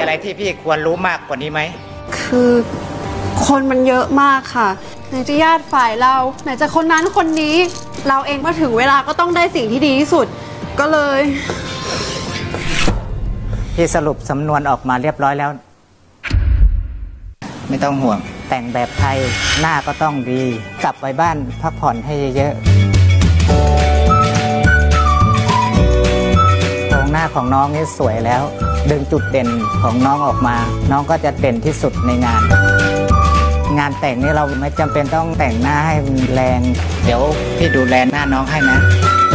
อะไรที่พี่ควรรู้มากกว่านี้ไหมคือคนมันเยอะมากค่ะไหนจะญาติฝ่ายเราไหนจะคนนั้นคนนี้เราเองพอถึงเวลาก็ต้องได้สิ่งที่ดีที่สุดก็เลยพี่สรุปสำนวนออกมาเรียบร้อยแล้วไม่ต้องห่วงแต่งแบบไทยหน้าก็ต้องดีกลับไปบ้านพักผ่อนให้เยอะโครงหน้าของน้องนี่สวยแล้วดึงจุดเด่นของน้องออกมาน้องก็จะเด่นที่สุดในงานแต่งนี่เราไม่จำเป็นต้องแต่งหน้าให้แรงเดี๋ยวพี่ดูแลหน้าน้องให้นะ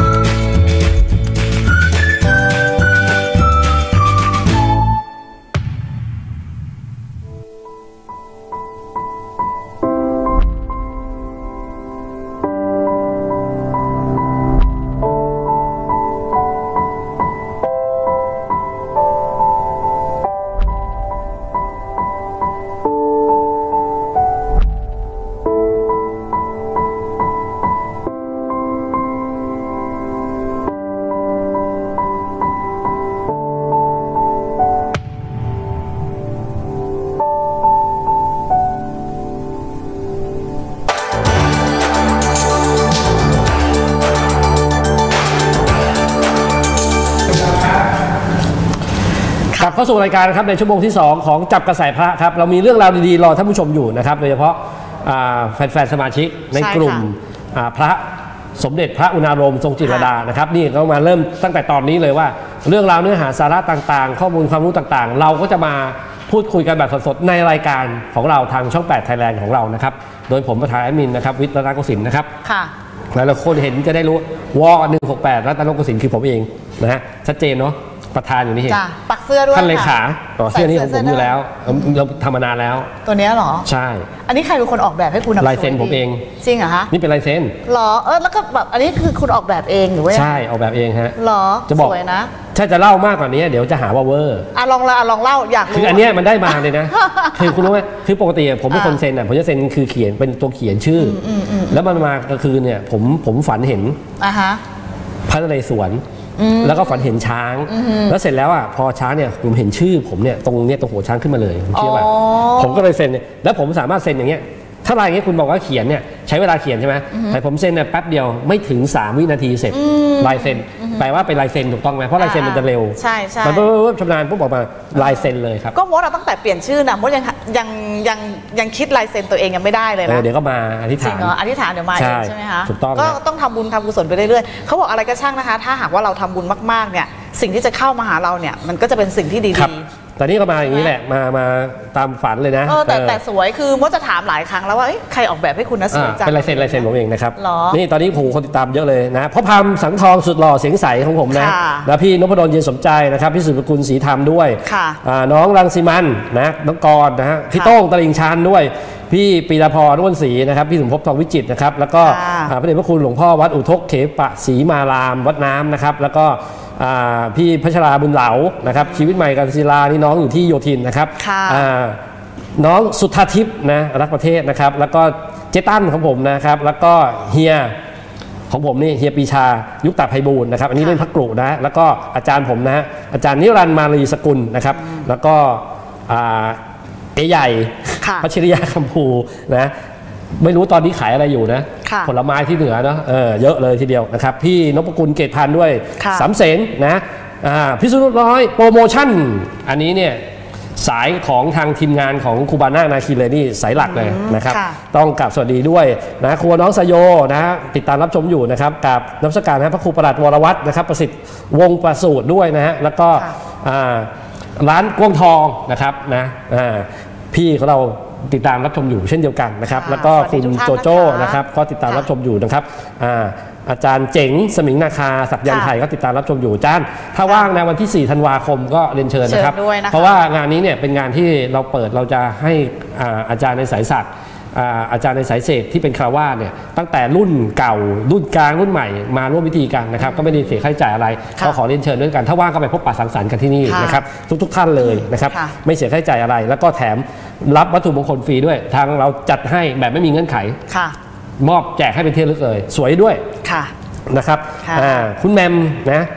กลับเข้าสู่รายการครับในชั่วโมงที่2ของจับกระแสพระครับเรามีเรื่องราวดีๆรอท่านผู้ชมอยู่นะครับโดยเฉพาะแฟนๆสมาชิกในกลุ่มพระสมเด็จพระอุณาโลมทรงจิตรลดานะครับนี่ก็มาเริ่มตั้งแต่ตอนนี้เลยว่าเรื่องราวเนื้อหาสาระต่างๆข้อมูลความรู้ต่างๆเราก็จะมาพูดคุยกันแบบสดๆในรายการของเราทางช่อง8 Thailand ของเรานะครับโดยผมประธานแอดมินนะครับวิทย์รัตนโกสินทร์นะครับค่ะหลายๆคนเห็นจะได้รู้ว168รัตนโกสินทร์คือผมเองนะฮะชัดเจนเนาะประธานอยู่นี่เห็นปักเสื้อด้วยท่านเลขาเสื้อนี้ของผมอยู่แล้วเราทำมานานแล้วตัวนี้เหรอใช่อันนี้ใครเป็นคนออกแบบให้คุณลายเซ็นผมเองจริงเหรอคะนี่เป็นลายเซ็นหรอแล้วก็แบบอันนี้คือคุณออกแบบเองหรือว่าใช่ออกแบบเองฮะหรอจะบอกนะถ้าจะเล่ามากกว่านี้เดี๋ยวจะหาว่าเวอร์ลองเล่าอยากรู้คืออันนี้มันได้มาเลยนะคือคุณรู้ไหมคือปกติผมเป็นคนเซ็นผมจะเซ็นคือเขียนเป็นตัวเขียนชื่อแล้วมันมาก็คือเนี่ยผมฝันเห็นพระนเรศวรแล้วก็ฝันเห็นช้างแล้วเสร็จแล้วพอช้างเนี่ยผมเห็นชื่อผมเนี่ยตรงหัวช้างขึ้นมาเลยผมเชื่อว่าผมก็เลยเซ็นแล้วผมสามารถเซ็นอย่างเงี้ยถ้าอะไรอย่างเงี้ยคุณบอกว่าเขียนเนี่ยใช้เวลาเขียนใช่ไหมแต่ผมเซ็นเนี่ยแป๊บเดียวไม่ถึง3 วินาทีเสร็จลายเซ็นแปลว่าเป็นลายเซ็นถูกต้องไหมเพราะลายเซ็นมันจะเร็วใช่มันชำนาญปุ๊บออกมาลายเซ็นเลยครับก็มดเราตั้งแต่เปลี่ยนชื่อนะมดยังคิดลายเซ็นตัวเองยังไม่ได้เลยนะเดี๋ยวก็มาอธิษฐานอธิษฐานเดี๋ยวมาใช่ไหมคะถูกต้องก็ต้องทำบุญทำกุศลไปเรื่อยๆเขาบอกอะไรก็ช่างนะคะถ้าหากว่าเราทำบุญมากๆเนี่ยสิ่งที่จะเข้ามาหาเราเนี่ยมันก็จะเป็นสิ่งที่ดีตอนนี้ก็มาอย่างนี้แหละมาตามฝันเลยนะแต่สวยคือมดจะถามหลายครั้งแล้วว่าใครออกแบบให้คุณนะสวยจังเป็นลายเซ็นผมเองนะครับนี่ตอนนี้ผมคนติดตามเยอะเลยนะพ่อพามสังทองสุดหล่อเสียงใสของผมนะแล้วพี่นพดลเย็นสมใจนะครับพี่สุภกุลศรีธรรมด้วยน้องรังสิมันนะน้องกรนะฮะพี่โต้งตลิ่งชันด้วยพี่ปีดาพรนุ่นศรีนะครับพี่สมภพทองวิจิตรนะครับแล้วก็พระเดชพระคุณหลวงพ่อวัดอุทกเขปะศรีมารามวัดน้ำนะครับแล้วก็พี่พัชราบุญเหลานะครับชีวิตใหม่กันศิลานี่น้องอยู่ที่โยธินนะครับน้องสุทธาทิพย์นะรักประเทศนะครับแล้วก็เจตันของผมนะครับแล้วก็เฮียของผมนี่เฮียปีชายุคตาไพบูลย์นะครับอันนี้เล่นพักกลุ่นะแล้วก็อาจารย์ผมนะอาจารย์นิรันดร์มาลีสกุลนะครับแล้วก็ใหญ่พัชริยาคำภูนะไม่รู้ตอนนี้ขายอะไรอยู่นะผลไม้ที่เหนือเนาะเยอะเลยทีเดียวนะครับพี่นพกุลเกตพันธ์ด้วย3 เสนนะพิสุทธิ์ร้อยโปรโมชั่นอันนี้เนี่ยสายของทางทีมงานของครูบานานาคีเลยนี่สายหลักเลยนะครับต้องกราบสวัสดีด้วยนะครัวน้องสยโยนะติดตามรับชมอยู่นะครับกับนมัสการพระครูประหลัดวรวัฒน์นะครับประสิทธิ์วงประสูตรด้วยนะฮะแล้วก็ร้านกวงทองนะครับนะพี่ของเราติดตามรับชมอยู่เช่นเดียวกันนะครับแล้วก็คุณโจโจ้นะครับก็ติดตามรับชมอยู่นะครับอาจารย์เจ๋งสมิงนาคาศักยันไทยก็ติดตามรับชมอยู่อาจารย์ถ้าว่างในวันที่4 ธันวาคมก็เรียนเชิญนะครับเพราะว่างานนี้เนี่ยเป็นงานที่เราเปิดเราจะให้อาจารย์ในสายศักดิ์อาจารย์ในสายเสกที่เป็นคารวาสเนี่ยตั้งแต่รุ่นเก่ารุ่นกลางรุ่นใหม่มาร่วมพิธีกันนะครับก็ไม่ได้เสียค่าใช้จ่ายอะไรก็ขอเรียนเชิญด้วยกันถ้าว่างก็ไปพบปะสังสรรค์กันที่นี่นะครับทุกท่านเลยนะครับไม่เสียค่าใช้จ่ายอะไรแล้วก็แถมรับวัตถุมงคลฟรีด้วยทางเราจัดให้แบบไม่มีเงื่อนไขมอบแจกให้เป็นที่ระลึกเลยสวยด้วยนะครับคุณแมมนะ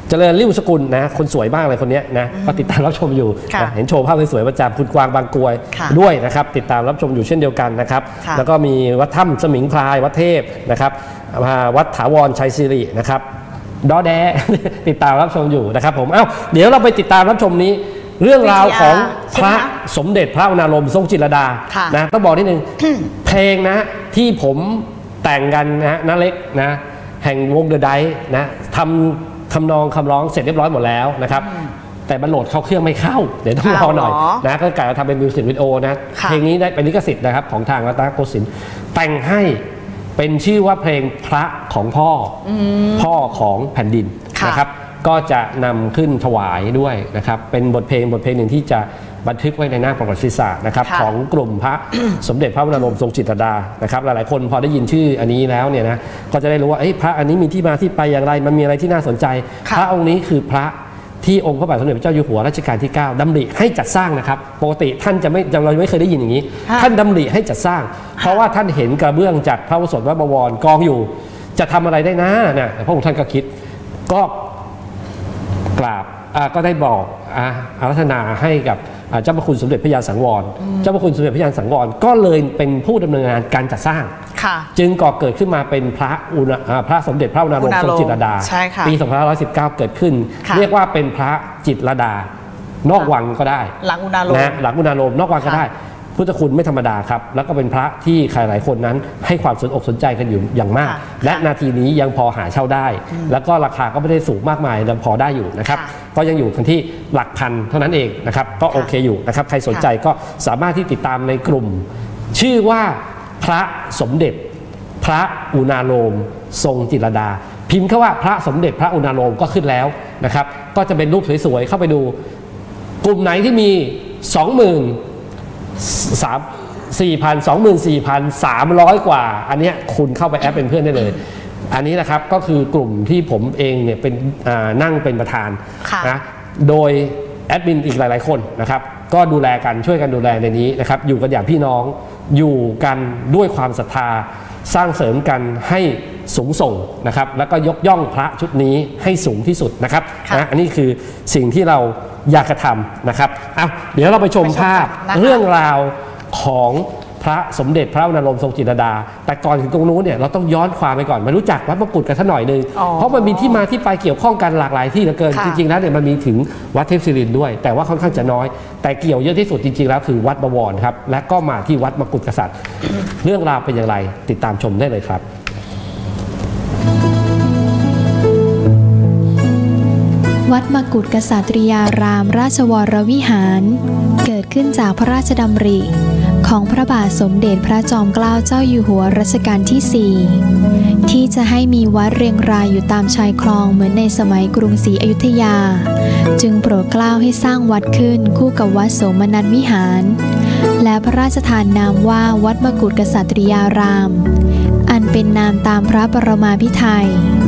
เจริญริ้วสกุลนะคนสวยมากเลยคนนี้นะก็ติดตามรับชมอยู่นะเห็นโชว์ภาพสวยๆประจำคุณกวางบางกรวยด้วยนะครับติดตามรับชมอยู่เช่นเดียวกันนะครับแล้วก็มีวัดถ้ำสมิงพรายวัดเทพนะครับวัดถาวรชัยศิรินะครับดอแดติดตามรับชมอยู่นะครับผมเดี๋ยวเราไปติดตามรับชมนี้เรื่องราวของพระสมเด็จพระอุณาโลมทรงจิตรลดานะต้องบอกนิดนึง เพลงนะที่ผมแต่งกันนะน้าเล็กนะแห่งวงเดอะไดนะทำนองคำร้องเสร็จเรียบร้อยหมดแล้วนะครับแต่มันโหลดเข้าเครื่องไม่เข้าเดี๋ยวต้องรอหน่อยนะก็กะจะทำเป็นมิวสิกวิดีโอนะเพลงนี้ได้เป็นลิขสิทธิ์นะครับของทางรัตนโกสินทร์แต่งให้เป็นชื่อว่าเพลงพระของพ่อของแผ่นดินนะครับก็จะนำขึ้นถวายด้วยนะครับเป็นบทเพลงหนึ่งที่จะบันทึกไว้ในหน้าประวัติศาสตร์นะครับของกลุ่มพระสมเด็จพระอุณาโลมทรงจิตรลดานะครับหลายๆคนพอได้ยินชื่ออันนี้แล้วเนี่ยนะก็จะได้รู้ว่าพระอันนี้มีที่มาที่ไปอย่างไรมันมีอะไรที่น่าสนใจพระองค์นี้คือพระที่องค์พระบาทสมเด็จพระเจ้าอยู่หัวรัชกาลที่9ดำริให้จัดสร้างนะครับปกติท่านเราไม่เคยได้ยินอย่างนี้ท่านดำริให้จัดสร้างเพราะว่าท่านเห็นกระเบื้องจากพระอุโบสถวัดบวรกองอยู่จะทำอะไรได้นะเนี่ยพระองค์ท่านก็คิดก็กราบก็ได้บอกอารัธนาให้กับเจ้าพระคุณสมเด็จพระยาสังวรเจ้าพระคุณสมเด็จพระยาสังวรก็เลยเป็นผู้ดำเนินงานการจัดสร้างจึงก่อเกิดขึ้นมาเป็นพระสมเด็จพระอุณาโลมทรงจิตรลดาปี2519เกิดขึ้นเรียกว่าเป็นพระจิตรลดานอกวังก็ได้หลังอุณาโลมหลังอุณาโลมนอกวังก็ได้พุทธคุณไม่ธรรมดาครับแล้วก็เป็นพระที่ใครหลายคนนั้นให้ความสนอกสนใจกันอยู่อย่างมากและนาทีนี้ยังพอหาเช่าได้แล้วก็ราคาก็ไม่ได้สูงมากมายยังพอได้อยู่นะครับก็ยังอยู่กันที่หลักพันเท่านั้นเองนะครับก็โอเคอยู่นะครับใครสนใจก็สามารถที่ติดตามในกลุ่มชื่อว่าพระสมเด็จพระอุณาโลมทรงจิตรลดาพิมพ์แค่ว่าพระสมเด็จพระอุณาโลมก็ขึ้นแล้วนะครับก็จะเป็นรูปสวยๆเข้าไปดูกลุ่มไหนที่มี 24,300 กว่าอันนี้คุณเข้าไปแอปเป็นเพื่อนได้เลยอันนี้นะครับก็คือกลุ่มที่ผมเองเนี่ยเป็นนั่งเป็นประธานนะโดยแอดมินอีกหลายๆคนนะครับก็ดูแลกันช่วยกันดูแลในนี้นะครับอยู่กันอย่างพี่น้องอยู่กันด้วยความศรัทธาสร้างเสริมกันให้สูงส่งนะครับแล้วก็ยกย่องพระชุดนี้ให้สูงที่สุดนะครับอันนี้คือสิ่งที่เราอยากจะทำนะครับเดี๋ยวเราไปชมภาพเรื่องราวของพระสมเด็จพระอุณาโลมทรงจิตรลดาแต่ก่อนถึงตรงนู้นเนี่ยเราต้องย้อนความไปก่อนมารู้จักวัดมกุฎกันสักหน่อยนึงเพราะมันมีที่มาที่ไปเกี่ยวข้องกันหลากหลายที่เหลือเกินจริงๆแล้วเนี่ยมันมีถึงวัดเทพศิรินทร์ด้วยแต่ว่าค่อนข้างจะน้อยแต่เกี่ยวเยอะที่สุดจริงๆแล้วคือวัดบวรครับและก็มาที่วัดมกุฎกษัตริย์เรื่องราวเป็นอย่างไรติดตามชมได้เลยครับวัดมกุฎกษัตริยารามราชวรวิหารเกิดขึ้นจากพระราชดำริของพระบาทสมเด็จพระจอมเกล้าเจ้าอยู่หัวรัชกาลที่ 4ที่จะให้มีวัดเรียงรายอยู่ตามชายคลองเหมือนในสมัยกรุงศรีอยุธยาจึงโปรดเกล้าให้สร้างวัดขึ้นคู่กับวัดโสมนัสวิหารและพระราชทานนามว่าวัดมกุฎกษัตริยารามอันเป็นนามตามพระปรมาภิไธย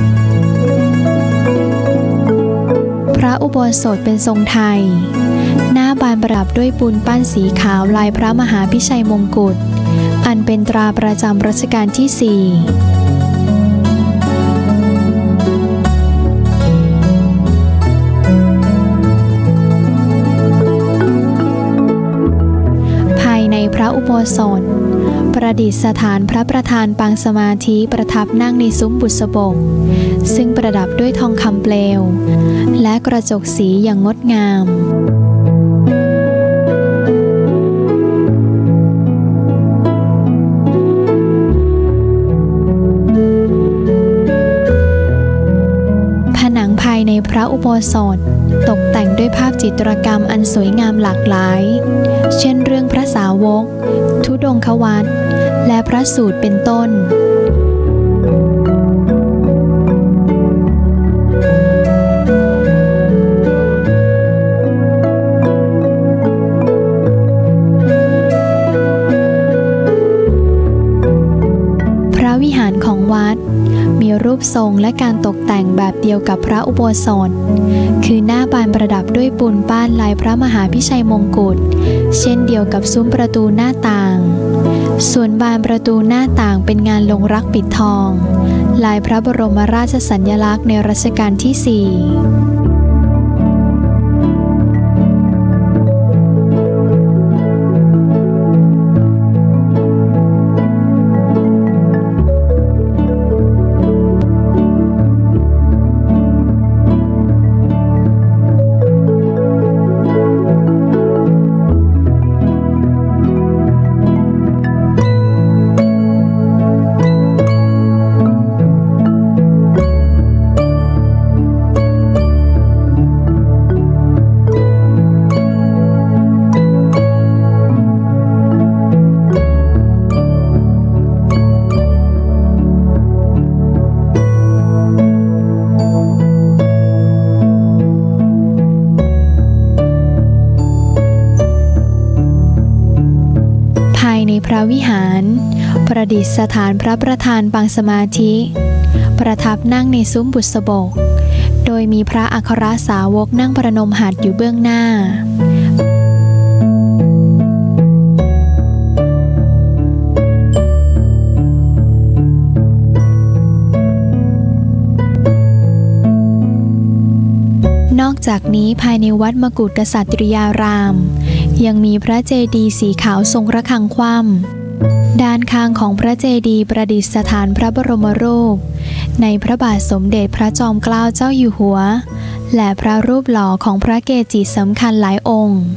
พระอุโบสถเป็นทรงไทยหน้าบานประดับด้วยปูนปั้นสีขาวลายพระมหาพิชัยมงกุฎอันเป็นตราประจำรัชกาลที่ 4ภายในพระอุโบสถประดิษฐานพระประธานปางสมาธิประทับนั่งในซุ้มบุษบกซึ่งประดับด้วยทองคำเปลวและกระจกสีอย่างงดงามผนังภายในพระอุโบสถตกแต่งด้วยภาพจิตรกรรมอันสวยงามหลากหลายเช่นเรื่องพระสาวกธุดงควัตรและพระสูตรเป็นต้นพระวิหารของวัดมีรูปทรงและการตกแต่งแบบเดียวกับพระอุโบสถคือหน้าบานประดับด้วยปูนปั้นลายพระมหาพิชัยมงกุฎเช่นเดียวกับซุ้มประตูหน้าต่างส่วนบานประตูหน้าต่างเป็นงานลงรักปิดทองลายพระบรมราชสัญลักษณ์ในรัชกาลที่ 4พระวิหารประดิษฐานพระประธานปางสมาธิประทับนั่งในซุ้มบุษบกโดยมีพระอัครสาวกนั่งประนมหัตถ์อยู่เบื้องหน้านอกจากนี้ภายในวัดมกุฏกษัตริยารามยังมีพระเจดีย์สีขาวทรงระฆังคว่ำด้านข้างของพระเจดีย์ประดิษฐานพระบรมรูปในพระบาทสมเด็จพระจอมเกล้าเจ้าอยู่หัวและพระรูปหล่อของพระเกจิสำคัญหลายองค์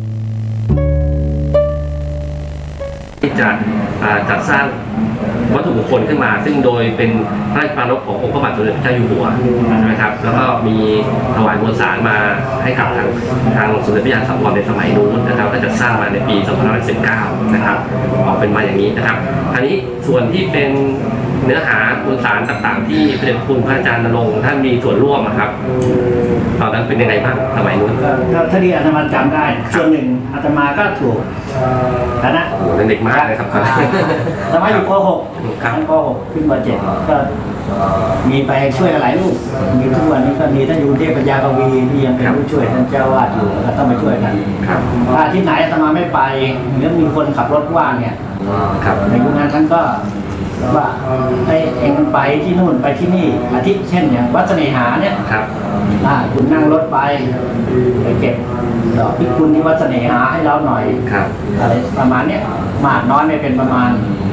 ที่จะจัดสร้างวัตถุมงคลขึ้นมาซึ่งโดยเป็นพระราชปรารภขององค์พระบาทสมเด็จพระเจ้าอยู่หัวใช่ไหมครับแล้วก็มีถวายมวลสารมาให้กับทางสมเด็จพระยาสังวรในสมัยนู้นนะครับก็จะสร้างมาในปี2519นะครับออกเป็นมาอย่างนี้นะครับอันนี้ส่วนที่เป็นเนื้อหามวลสารต่างๆที่พระเดชคุณพระอาจารย์ณรงค์ท่านมีส่วนร่วมนะครับตอนนั้นเป็นยังไงบ้างสมัยนู้นถ้าที่อาตมาจำได้ส่วนหนึ่งอาตมาก็ถูกนะโอ้เด็กมากเลยครับสมัยอยู่ป .6 ครั้งป .6 ขึ้นป .7 ก็มีไปช่วยหลายลูกมีทุกวันนี้ก็มีท่านอยู่เทพปัญญากวีที่ยังเป็นผู้ช่วยท่านเจ้าวาดอยู่ก็ต้องไปช่วยกันถ้าที่ไหนอาตมาไม่ไปหรือมีคนขับรถว่างเนี่ยในยุคนั้นท่านก็ว่าให้เองไปที่นู่นไปที่นี่อาทิเช่นอย่างวัดเสน่หาเนี่ยคุณนั่งรถไปเก็บดอกพิกุลที่วัดเสน่หาให้เราหน่อยอะไรประมาณเนี้ยมากน้อยไม่เป็นประมาณ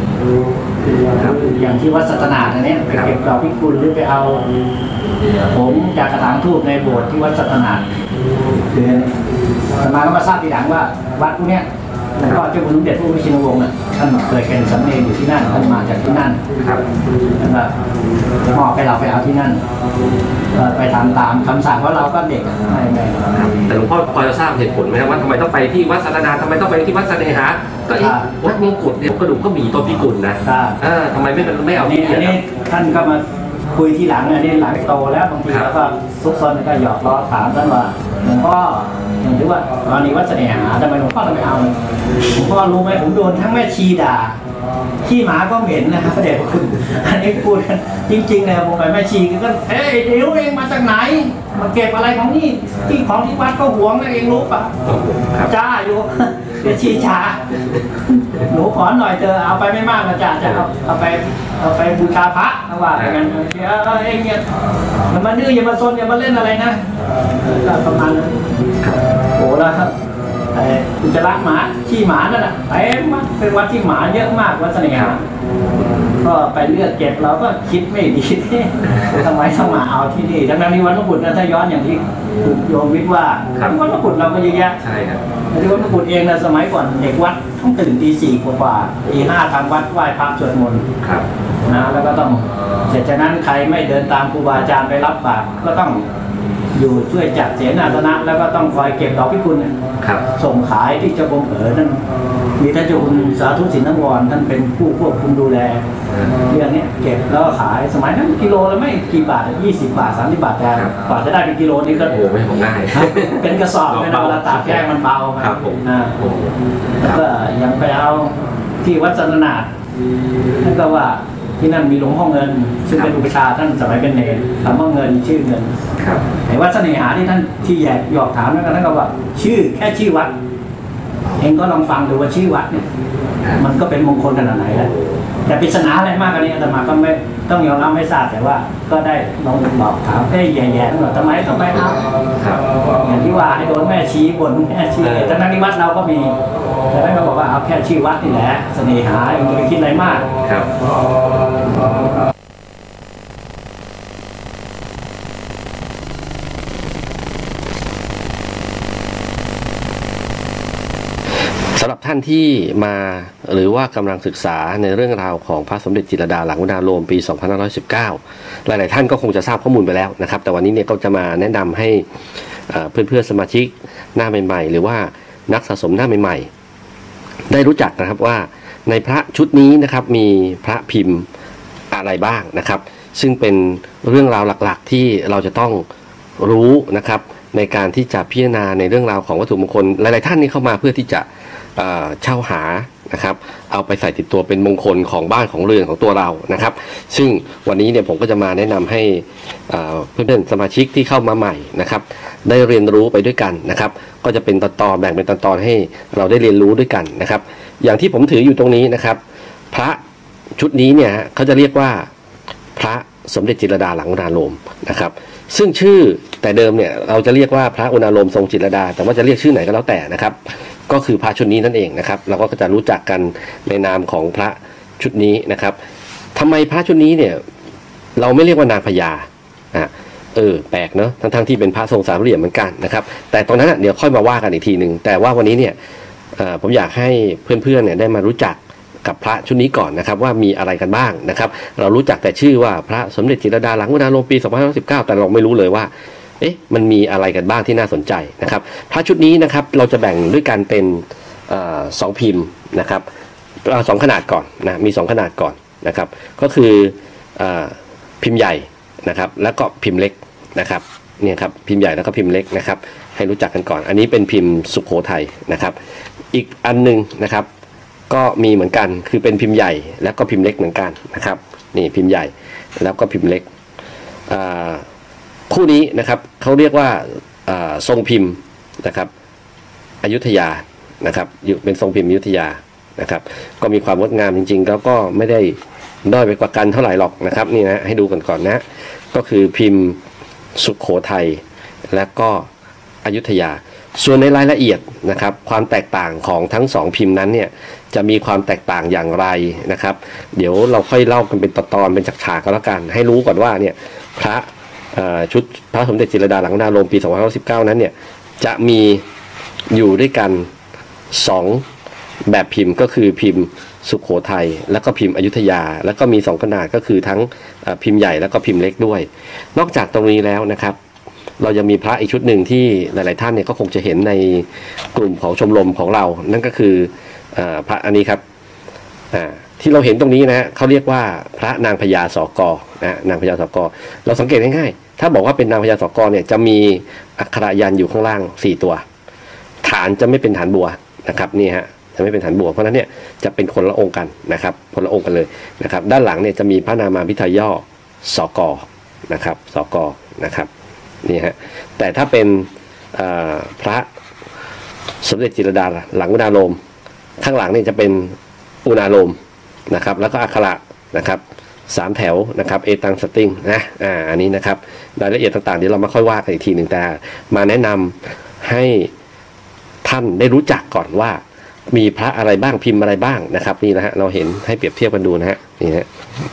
อย่างที่วัดสัตนาเนี่ยไปเก็บดอกพิกุลหรือไปเอาผมจากกระถางทูบในโบสถ์ที่วัดสัตนาคือมาก็มาทราบทีหลังว่าวัดพวกเนี้ยแล้วก็เจ้าคุณสมเด็จพระวชิรวงศ์ท่านเคยเป็นสำเร็จอยู่ที่นั่นท่านมาจากที่นั่นแล้วก็มอบให้เราไปเอาที่นั่นไปทำตามคำสั่งเพราะเราก็เด็กไม่แต่หลวงพ่อพอจะทราบเหตุผลไหมว่าทำไมต้องไปที่วัดสัตนาทำไมต้องไปที่วัดเสน่หาก็วัดมงกุฎเนี่ยกระดูกก็มีต้นพิกุลนะทำไมไม่เอาที่นี่ท่านก็มาคุยที่หลังอันนี้หลังโตแล้วบางทีแล้วก็ซุกซนก็หยอกล้อถามท่านว่าหลวงพ่อหรือว่าตอนนี้วัดเสน่หาทำไมหลวงพ่อไม่เอาหลวงพ่อรู้ไหมผมโดนทั้งแม่ชีด่าขี้หมาก็เหม็นนะครับพระเดชพระคุณอันนี้พูดกันจริงๆเลยผมไปแม่ชีก็เฮ้ยเดี๋ยวเองมาจากไหนมาเก็บอะไรของนี่ที่ของที่วัดก็หวงนะเองรู้ปะจ้าอยู่เดี๋ยวชีช้าหนูขอหน่อยเธอเอาไปไม่มากนะจ๊ะจะเอาไปบูชาพระนะว่าอย่างนั้นเองเนี่ยมันมาดื้ออย่ามาซนอย่ามาเล่นอะไรนะประมาณนั้นโอ้แล้วครับอุจจาระหมาขี้หมานั่นแหละเต็มมากเป็นวัดที่หมาเยอะมากวัดเสน่หาก็ไปเลือกเก็บเราก็คิดไม่ดีทำไมต้องมาเอาที่นี่ดังนั้นในวัดมกุฎนะถ้าย้อนอย่างที่โยมวิทย์ว่าวัดมกุฎเราก็เยอะแยะใช่ครับในวัดมกุฎเองนะสมัยก่อนเด็กวัดต้องตื่นตี 4 กว่าตี 5ทำวัดไหว้พระสวดมนต์นะแล้วก็ต้องเสร็จจากนั้นใครไม่เดินตามครูบาอาจารย์ไปรับบาตรก็ต้องอยู่ช่วยจัดเสนาสนะแล้วก็ต้องคอยเก็บดอกพิกุลส่งขายที่เจ้ากรมนั่นมีท่านเจ้าคุณสาธุสินวรท่านเป็นผู้ควบคุมดูแลเรื่องนี้เก็บแล้วก็ขายสมัยนั้นกิโลละไม่กี่บาท20 บาท30 บาทแต่กว่าจะได้เป็นกิโลนี่ก็โอ้ไม่ของง่ายเป็นกระสอบเป็นเวลาตากแห้งมันเบาครับแล้วก็ยังไปเอาที่วัดสันนาถนั่นก็ว่าที่นั่นมีหลวงพ่อเงินซึ่งเป็นอุปชาท่านสมัยเป็นเนรคำว่าเงินชื่อเงินไอ้วัดเสน่หาที่ท่านที่แยกหยอกถามนั่นก็ท่านก็ว่าชื่อแค่ชื่อวัดเองก็ลองฟังดูว่าชื่อวัดเนี่ยมันก็เป็นมงคลขนาดไหนแล้วแต่ปริศนาอะไรมากกว่านี้อาตมาก็ต้องยอมรับไม่ทราบแต่ว่าก็ได้ลองบอกถามแย่ๆว่าทำไมต้องไปเอาอย่างที่ว่าให้โดนแม่ชี้บนแม่ชี้แต่นักนิวัดเราก็มีแต่ไม่มาบอกว่าเอาแค่ชื่อวัดนี่แหละเสน่หาอย่างจะไปคิดอะไรมากครับสำหรับท่านที่มาหรือว่ากำลังศึกษาในเรื่องราวของพระสมเด็จจิตรลดาหลังอุณาโลมปี 2519 หลายๆท่านก็คงจะทราบข้อมูลไปแล้วนะครับแต่วันนี้เนี่ยก็จะมาแนะนำให้เพื่อนๆสมาชิกหน้าใหม่ๆหรือว่านักสะสมหน้าใหม่ๆได้รู้จักนะครับว่าในพระชุดนี้นะครับมีพระพิมพ์อะไรบ้างนะครับซึ่งเป็นเรื่องราวหลักๆที่เราจะต้องรู้นะครับในการที่จะพิจารณาในเรื่องราวของวัตถุมงคลหลายๆท่านนี่เข้ามาเพื่อที่จะเช่าหานะครับเอาไปใส่ติดตัวเป็นมงคลของบ้านของเรือนของตัวเรานะครับซึ่งวันนี้เนี่ยผมก็จะมาแนะนำให้เพื่อนๆสมาชิกที่เข้ามาใหม่นะครับได้เรียนรู้ไปด้วยกันนะครับก็จะเป็นตอนๆแบ่งเป็นตอนๆให้เราได้เรียนรู้ด้วยกันนะครับอย่างที่ผมถืออยู่ตรงนี้นะครับพระชุดนี้เนี่ยเขาจะเรียกว่าพระสมเด็จจิตรลดาหลังอุณาโลมนะครับซึ่งชื่อแต่เดิมเนี่ยเราจะเรียกว่าพระอุณาโลมทรงจิตรลดาแต่ว่าจะเรียกชื่อไหนก็แล้วแต่นะครับก็คือพระชุดนี้นั่นเองนะครับเราก็จะรู้จักกันในนามของพระชุดนี้นะครับทำไมพระชุดนี้เนี่ยเราไม่เรียกว่านางพญาแปลกเนาะทั้งที่เป็นพระทรงสามเหลี่ยมเหมือนกันนะครับแต่ตรงนั้นเดี๋ยวค่อยมาว่ากันอีกทีหนึ่งแต่ว่าวันนี้เนี่ยผมอยากให้เพื่อนๆเนี่ยได้มารู้จักกับพระชุดนี้ก่อนนะครับว่ามีอะไรกันบ้างนะครับเรารู้จักแต่ชื่อว่าพระสมเด็จจิตรลดาหลังอุณาโลมปี 2519 แต่เราไม่รู้เลยว่ามันมีอะไรกันบ้างที่น่าสนใจนะครับพระชุดนี้นะครับเราจะแบ่งด้วยกันเป็น2พิมพ์นะครับ2ขนาดก่อนนะมี2ขนาดก่อนนะครับก็คือพิมพ์ใหญ่นะครับแล้วก็พิมพ์เล็กนะครับเนี่ยครับพิมพ์ใหญ่แล้วก็พิมพ์เล็กนะครับให้รู้จักกันก่อนอันนี้เป็นพิมพ์สุโขทัยนะครับอีกอันนึงนะครับก็มีเหมือนกันคือเป็นพิมพ์ใหญ่แล้วก็พิมพ์เล็กเหมือนกันนะครับนี่พิมพ์ใหญ่แล้วก็พิมพ์เล็กคู่นี้นะครับเขาเรียกว่าทรงพิมพ์นะครับอยุธยานะครับเป็นทรงพิมพ์อยุธยานะครับก็มีความงดงามจริงๆแล้วก็ไม่ได้ด้อยไปกว่ากันเท่าไหร่หรอกนะครับนี่นะให้ดูกันก่อนนะก็คือพิมพ์สุโขทัยและก็อยุธยาส่วนในรายละเอียดนะครับความแตกต่างของทั้ง2พิมพ์นั้นเนี่ยจะมีความแตกต่างอย่างไรนะครับเดี๋ยวเราค่อยเล่ากันเป็นตอนๆเป็นฉากๆก็แล้วกันให้รู้ก่อนว่าเนี่ยพระชุดพระสมเด็จจิตรลดาหลังอุณาโลมปี 2519 นั้นเนี่ยจะมีอยู่ด้วยกัน2แบบพิมพ์ก็คือพิมพ์สุโขทัยแล้วก็พิมพ์อยุธยาแล้วก็มี2ขนาดก็คือทั้งพิมพ์ใหญ่แล้วก็พิมพ์เล็กด้วยนอกจากตรงนี้แล้วนะครับเรายังมีพระอีกชุดหนึ่งที่หลายๆท่านเนี่ยก็คงจะเห็นในกลุ่มของชมรมของเรานั่นก็คือพระอันนี้ครับที่เราเห็นตรงนี้นะเขาเรียกว่าพระนางพญาสกนะนางพญาสกเราสังเกตง่ายๆถ้าบอกว่าเป็นนางพญาสกเนี่ยจะมีอักขระยันอยู่ข้างล่าง4ตัวฐานจะไม่เป็นฐานบัวนะครับนี่ฮะจะไม่เป็นฐานบัวเพราะนั้นเนี่ยจะเป็นคนละองค์กันนะครับคนละองค์กันเลยนะครับด้านหลังเนี่ยจะมีพระนามาพิไทยย่อสกนะครับสกนะครับนี่ฮะแต่ถ้าเป็นพระสมเด็จจิตรลดาหลังอุณาโลมข้างหลังนี่จะเป็นอุณาโลมนะครับแล้วก็อักขระนะครับ3แถวนะครับเอตังสติงนะอันนี้นะครับรายละเอียดต่างๆเดี๋ยวเรามาค่อยว่ากันอีกทีหนึ่งแต่มาแนะนำให้ท่านได้รู้จักก่อนว่ามีพระอะไรบ้างพิมพ์อะไรบ้างนะครับนี่นะฮะเราเห็นให้เปรียบเทียบกันดูนะฮะนี่ฮะ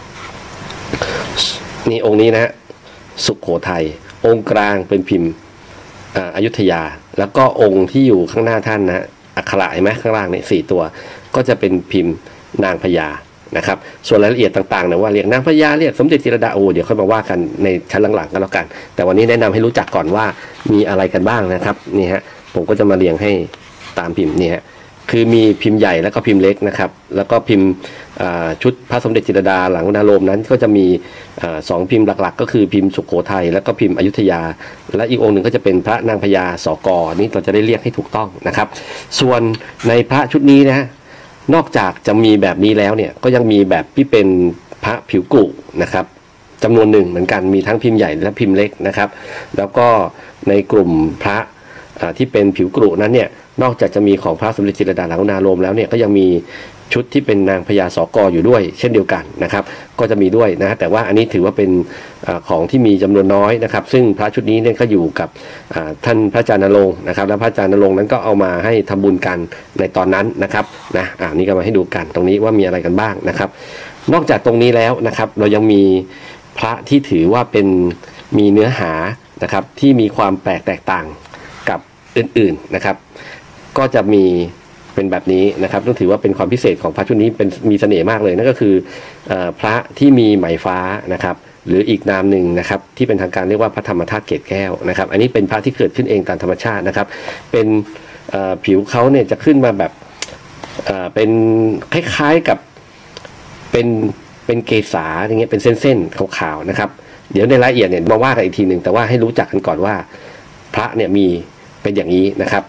นี่องค์นี้นะฮะสุโขทัยองค์กลางเป็นพิมพ์อยุธยาแล้วก็องค์ที่อยู่ข้างหน้าท่านนะอักขระเห็นไหมข้างล่างนี่4ตัวก็จะเป็นพิมพ์นางพญานะครับส่วนรายละเอียดต่างๆเนี่ยว่าเรียกนางพญาเรียกสมเด็จจิตรลดาเดี๋ยวค่อยมาว่ากันในชั้นหลังๆกันแล้วกันแต่วันนี้แนะนำให้รู้จักก่อนว่ามีอะไรกันบ้างนะครับนี่ฮะผมก็จะมาเรียงให้ตามพิมพ์นี่ฮะคือมีพิมพ์ใหญ่แล้วก็พิมพ์เล็กนะครับแล้วก็พิมพ์ชุดพระสมเด็จจิตรลดาหลังอุณาโลมนั้นก็จะมี2พิมพ์หลักๆก็คือพิมพ์สุโขทัยแล้วก็พิมพ์อยุธยาและอีกองค์หนึ่งก็จะเป็นพระนางพญาสกนี่เราจะได้เรียกให้ถูกต้องนะครับส่วนในพระชุดนี้นะนอกจากจะมีแบบนี้แล้วเนี่ยก็ยังมีแบบที่เป็นพระผิวกุนะครับจำนวนหนึ่งเหมือนกันมีทั้งพิมพ์ใหญ่และพิมพ์เล็กนะครับแล้วก็ในกลุ่มพระที่เป็นผิวกรุนั้นเนี่ยนอกจากจะมีของพระสมเด็จจิตรลดาหลังอุณาโลมแล้วเนี่ยก็ยังมีชุดที่เป็นนางพญาสกอยู่ด้วยเช่นเดียวกันนะครับก็จะมีด้วยนะแต่ว่าอันนี้ถือว่าเป็นของที่มีจำนวนน้อยนะครับซึ่งพระชุดนี้เนี่ยก็อยู่กับท่านพระอาจารย์ณรงค์นะครับและพระอาจารย์ณรงค์นั้นก็เอามาให้ทำบุญกันในตอนนั้นนะครับนะนี่ก็มาให้ดูกันตรงนี้ว่ามีอะไรกันบ้างนะครับนอกจากตรงนี้แล้วนะครับเรายังมีพระที่ถือว่าเป็นมีเนื้อหานะครับที่มีความแปลกแตกต่างกับอื่นๆนะครับก็จะมีเป็นแบบนี้นะครับต้องถือว่าเป็นความพิเศษของพระชุดนี้เป็นมีเสน่ห์มากเลยนั่นก็คือพระที่มีไหมฟ้านะครับหรืออีกนามหนึ่งนะครับที่เป็นทางการเรียกว่าพระธรรมธาตุเกศแก้วนะครับอันนี้เป็นพระที่เกิดขึ้นเองตามธรรมชาตินะครับเป็นผิวเขาเนี่ยจะขึ้นมาแบบเป็นคล้ายๆกับเป็นเกศาอย่างเงี้ยเป็นเส้นๆขาวๆนะครับเดี๋ยวในรายละเอียดเนี่ยมาว่ากันอีกทีหนึ่งแต่ว่าให้รู้จักกันก่อนว่าพระเนี่ยมีเป็นอย่างนี้นะครับ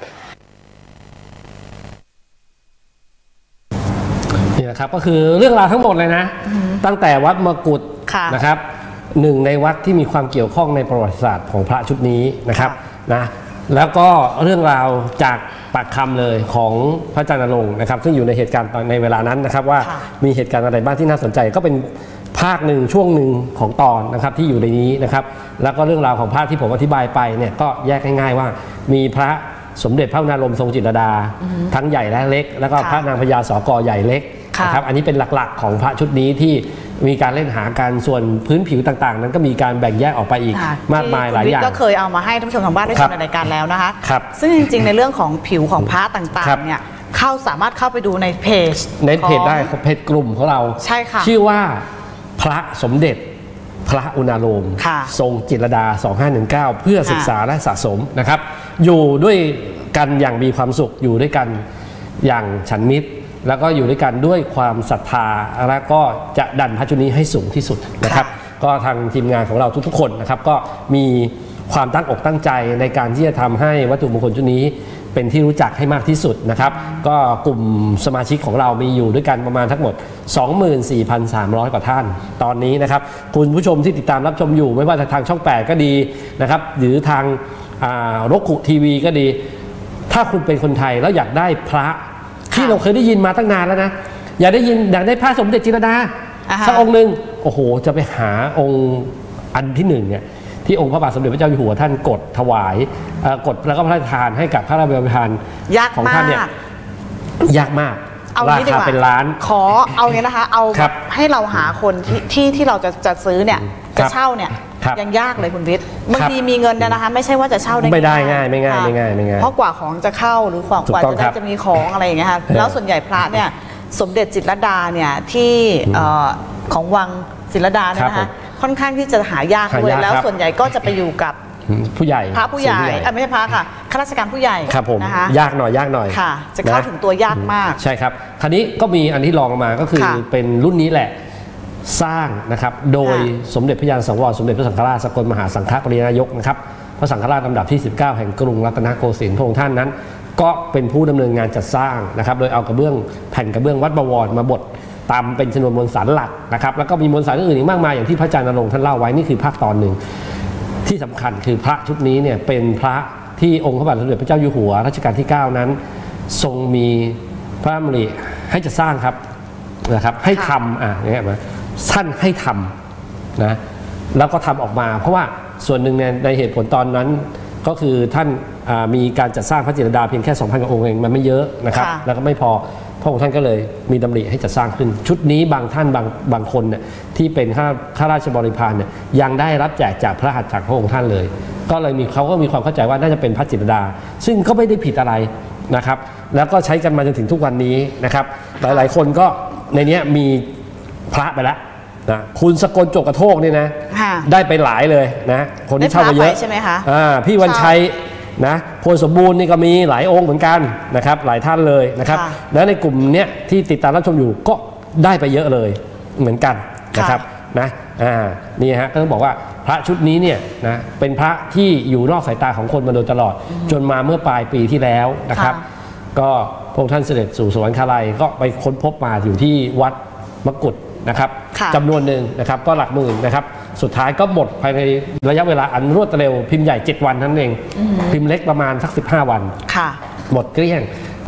นี่นะครับก็คือเรื่องราวทั้งหมดเลยนะตั้งแต่วัดมกุฏนะครับหนึ่งในวัดที่มีความเกี่ยวข้องในประวัติศาสตร์ของพระชุดนี้นะครับนะแล้วก็เรื่องราวจากปากคำเลยของพระอาจารย์ณรงค์นะครับซึ่งอยู่ในเหตุการณ์ในเวลานั้นนะครับว่ามีเหตุการณ์อะไรบ้างที่น่าสนใจก็เป็นภาคหนึ่งช่วงหนึ่งของตอนนะครับที่อยู่ในนี้นะครับแล้วก็เรื่องราวของพระที่ผมอธิบายไปเนี่ยก็แยกง่ายๆว่ามีพระสมเด็จพระอุณาโลมทรงจิตรลดาทั้งใหญ่และเล็กแล้วก็พระนางพญาสกใหญ่เล็กนะครับอันนี้เป็นหลักๆของพระชุดนี้ที่มีการเล่นหากันส่วนพื้นผิวต่างๆนั้นก็มีการแบ่งแยกออกไปอีกมากมายหลายอย่างก็เคยเอามาให้ท่านผู้ชมทางบ้านได้ชมในรายการแล้วนะคะซึ่งจริงๆในเรื่องของผิวของพระต่างๆเนี่ยสามารถเข้าไปดูในเพจได้เพจกลุ่มของเราใช่ค่ะชื่อว่าพระสมเด็จพระอุณาโลมทรงจิตรลดา2519เพื่อศึกษาและสะสมนะครับอยู่ด้วยกันอย่างมีความสุขอยู่ด้วยกันอย่างฉันมิตรแล้วก็อยู่ด้วยกันด้วยความศรัทธาและก็จะดันพระชุดนี้ให้สูงที่สุดนะครับก็ทางทีมงานของเราทุกๆคนนะครับก็มีความตั้งอกตั้งใจในการที่จะทำให้วัตถุมงคลชุดนี้เป็นที่รู้จักให้มากที่สุดนะครับก็กลุ่มสมาชิกของเรามีอยู่ด้วยกันประมาณทั้งหมด 24,300 กว่าท่านตอนนี้นะครับคุณผู้ชมที่ติดตามรับชมอยู่ไม่ว่าจะทางช่อง8ก็ดีนะครับหรือทางรกขุทีวีก็ดีถ้าคุณเป็นคนไทยแล้วอยากได้พระที่เราเคยได้ยินมาตั้งนานแล้วนะอยากได้พระสมเด็จจิตรลดาสักองค์หนึ่งโอ้โหจะไปหาองค์อันที่หนึ่งเนี่ยที่องค์พระบาทสมเด็จพระเจ้าอยู่หัวท่านกดถวายกดแล้วก็พระราชทานให้กับพระราชทานของท่านเนี่ยยากมากราคาเป็นล้านขอเอาเงี้ยนะคะเอาให้เราหาคนที่เราจะซื้อเนี่ยจะเช่าเนี่ยยังยากเลยคุณวิทย์บางทีมีเงินนะคะไม่ใช่ว่าจะเช่าได้ไม่ได้ง่ายไม่ง่ายเพราะกว่าของจะเข้าหรือกว่าจะมีของอะไรอย่างเงี้ยค่ะแล้วส่วนใหญ่พระเนี่ยสมเด็จจิตรลดาเนี่ยที่ของวังจิตรลดาเนี่ยนะคะค่อนข้างที่จะหายากด้วยแล้วส่วนใหญ่ก็จะไปอยู่กับผู้ใหญ่พระผู้ใหญ่ไม่ใช่พระค่ะข้าราชการผู้ใหญ่นะคะยากหน่อยค่ะจะเข้าถึงตัวยากมากใช่ครับคราวนี้ก็มีอันที่รองมาก็คือเป็นรุ่นนี้แหละสร้างนะครับโดยสมเด็จพระยาณสังวรสมเด็จพระสังฆราชสกลมหาสังฆปรินายกนะครับพระสังฆราชลำดับที่19แห่งกรุงรัตนโกสินทร์พระองค์ท่านนั้นก็เป็นผู้ดำเนินงานจัดสร้างนะครับโดยเอาแผ่นกระเบื้องวัดบวรมาบดตามเป็นชนวนมวลสารหลักนะครับแล้วก็มีมวลสารอื่นอีกมากมายอย่างที่พระอาจารย์ณรงค์ท่านเล่าไว้นี่คือภาคตอนหนึ่งที่สำคัญคือพระชุดนี้เนี่ยเป็นพระที่องค์พระบาทสมเด็จพระเจ้าอยู่หัวรัชกาลที่9นั้นทรงมีพระดำริให้จะสร้างครับนะครับให้ทำอย่างเงี้ยมาท่านให้ทำนะแล้วก็ทำออกมาเพราะว่าส่วนหนึ่งในเหตุผลตอนนั้นก็คือท่านมีการจัดสร้างพระจิตรลดาเพียงแค่ 2,000 กว่าองค์เองมันไม่เยอะนะครับแล้วก็ไม่พอพระองค์ท่านก็เลยมีดำริให้จัดสร้างขึ้นชุดนี้บางท่านบางคนเนี่ยที่เป็นข้าราชบริพารเนี่ยยังได้รับแจกจากพระหัตถ์จากพระองค์ท่านเลยก็เลยเขาก็มีความเข้าใจว่าน่าจะเป็นพระจิตรลดาซึ่งก็ไม่ได้ผิดอะไรนะครับแล้วก็ใช้กันมาจนถึงทุกวันนี้นะครับหลายๆคนก็ในนี้มีพระไปแล้วนะคุณสกลจกกระโทกนี่นะได้ไปหลายเลยนะคนที่เช่าไปเยอะใช่ไหมคะพี่วันชัยนะพลสมบูรณ์นี่ก็มีหลายองค์เหมือนกันนะครับหลายท่านเลยนะครับแล้วในกลุ่มเนี้ยที่ติดตามรับชมอยู่ก็ได้ไปเยอะเลยเหมือนกันนะครับนะนี่ฮะก็ต้องบอกว่าพระชุดนี้เนี่ยนะเป็นพระที่อยู่นอกสายตาของคนมาโดยตลอดจนมาเมื่อปลายปีที่แล้วนะครับก็พระองค์ท่านเสด็จสู่สวรรคาลัยก็ไปค้นพบมาอยู่ที่วัดมกุฏนะครับจำนวนหนึ่งนะครับก็หลักหมื่นนะครับสุดท้ายก็หมดภายในระยะเวลาอันรวดเร็วพิมพ์ใหญ่7 วันนั่นเองพิมพ์เล็กประมาณสัก15 วันหมดเกลี้ยงนะ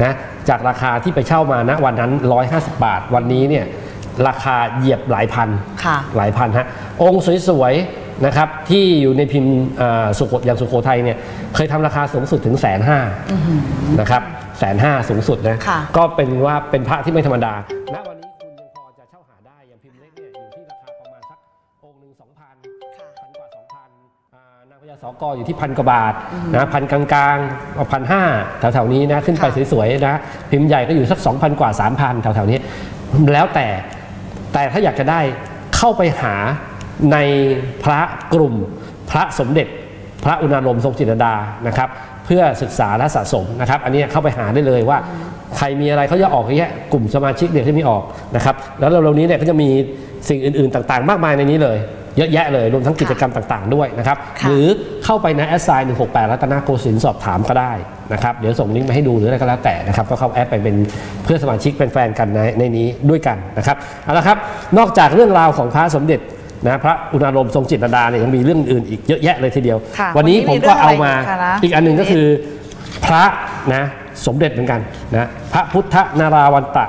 จากราคาที่ไปเช่ามาณวันนั้น150 บาทวันนี้เนี่ยราคาเหยียบหลายพันหลายพันฮะองค์สวยๆนะครับที่อยู่ในพิมพ์อย่างสุโขทัยเนี่ยเคยทำราคาสูงสุดถึง150,000นะครับ150,000สูงสุดนะก็เป็นว่าเป็นพระที่ไม่ธรรมดาณวันนี้คุณยังพอจะเช่าหาได้อย่างพิมพ์เล็กเนี่ยอยู่ที่ราคาประมาณสักองค์หนึ่ง 2,000 พันกว่า 2,000นางพญาสกอยู่ที่1,000 กว่าบาทนะพันกลางๆ1,500แถวๆนี้นะขึ้นไปสวยๆนะพิมพ์ใหญ่ก็อยู่สัก 2,000 กว่า 3,000 แถวๆนี้แล้วแต่ถ้าอยากจะได้เข้าไปหาในพระกลุ่มพระสมเด็จพระอุณาโลมทรงจิตรลดานะครับเพื่อศึกษาและสะสมนะครับอันนี้เข้าไปหาได้เลยว่าใครมีอะไรเขาจะออกแค่กลุ่มสมาชิกเดี๋ยวที่มีออกนะครับแล้วเร็วๆนี้เนี่ยก็จะมีสิ่งอื่นๆต่างๆมากมายในนี้เลยเยอะแยะเลยรวมทั้งกิจกรรมต่างๆด้วยนะครับหรือเข้าไปในแอดไซน์168รัตนโกสินทร์สอบถามก็ได้นะครับเดี๋ยวส่งลิงก์มาให้ดูหรืออะไรก็แล้วแต่นะครับก็เข้าแอดไปเป็นเพื่อนสมาชิกเป็นแฟนกันในนี้ด้วยกันนะครับเอาละครับนอกจากเรื่องราวของพระสมเด็จนะพระอุณาโลมทรงจิตรลดาเนี่ยยังมีเรื่องอื่นอีกเยอะแยะเลยทีเดียววันนี้ผมก็เอามาอีกอันหนึ่งก็คือพระนะสมเด็จเหมือนกันนะพระพุทธนาราวันตะ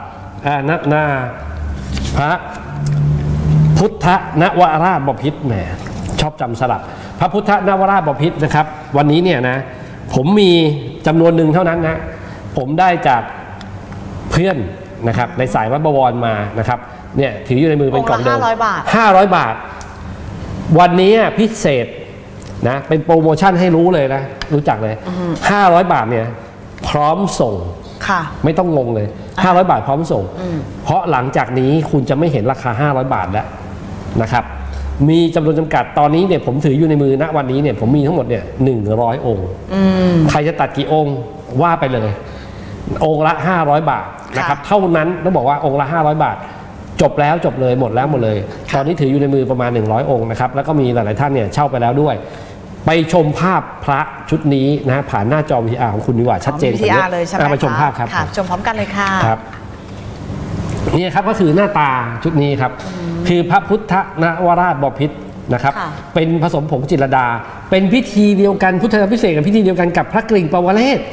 พระพุทธนวราชบพิตรแหมชอบจำสลับพระพุทธนวราชบพิตรนะครับวันนี้เนี่ยนะผมมีจำนวนหนึ่งเท่านั้นนะผมได้จากเพื่อนนะครับในสายวัดบวรมานะครับเนี่ยถืออยู่ในมือเป็นกล่องเดิม500 บาทวันนี้พิเศษนะเป็นโปรโมชั่นให้รู้เลยนะรู้จักเลย500 บาทเนี่ยพร้อมส่งไม่ต้องงงเลย500 บาทพร้อมส่งเพราะหลังจากนี้คุณจะไม่เห็นราคา500 บาทแล้วนะครับมีจำนวนจำกัดตอนนี้เนี่ยผมถืออยู่ในมือณวันนี้เนี่ยผมมีทั้งหมดเนี่ย100 องค์ใครจะตัดกี่องค์ว่าไปเลยองค์ละ500 บาทนะครับเท่านั้นต้องบอกว่าองค์ละ500 บาทจบแล้วจบเลยหมดเลยตอนนี้ถืออยู่ในมือประมาณ100 องค์นะครับแล้วก็มีหลายๆท่านเนี่ยเช่าไปแล้วด้วยไปชมภาพพระชุดนี้นะผ่านหน้าจอ VTR ของคุณดีกว่าชัดเจนกว่านี้เลยใช่ไหมไปชมภาพครับชมพร้อมกันเลยค่ะครับนี่ครับก็คือหน้าตาชุดนี้ครับคือพระพุทธนวราชบพิตรนะครับเป็นผสมผงจิตรลดาเป็นพิธีเดียวกันพุทธพิเศษกับพิธีเดียวกันกับพระกริ่งปวเรศ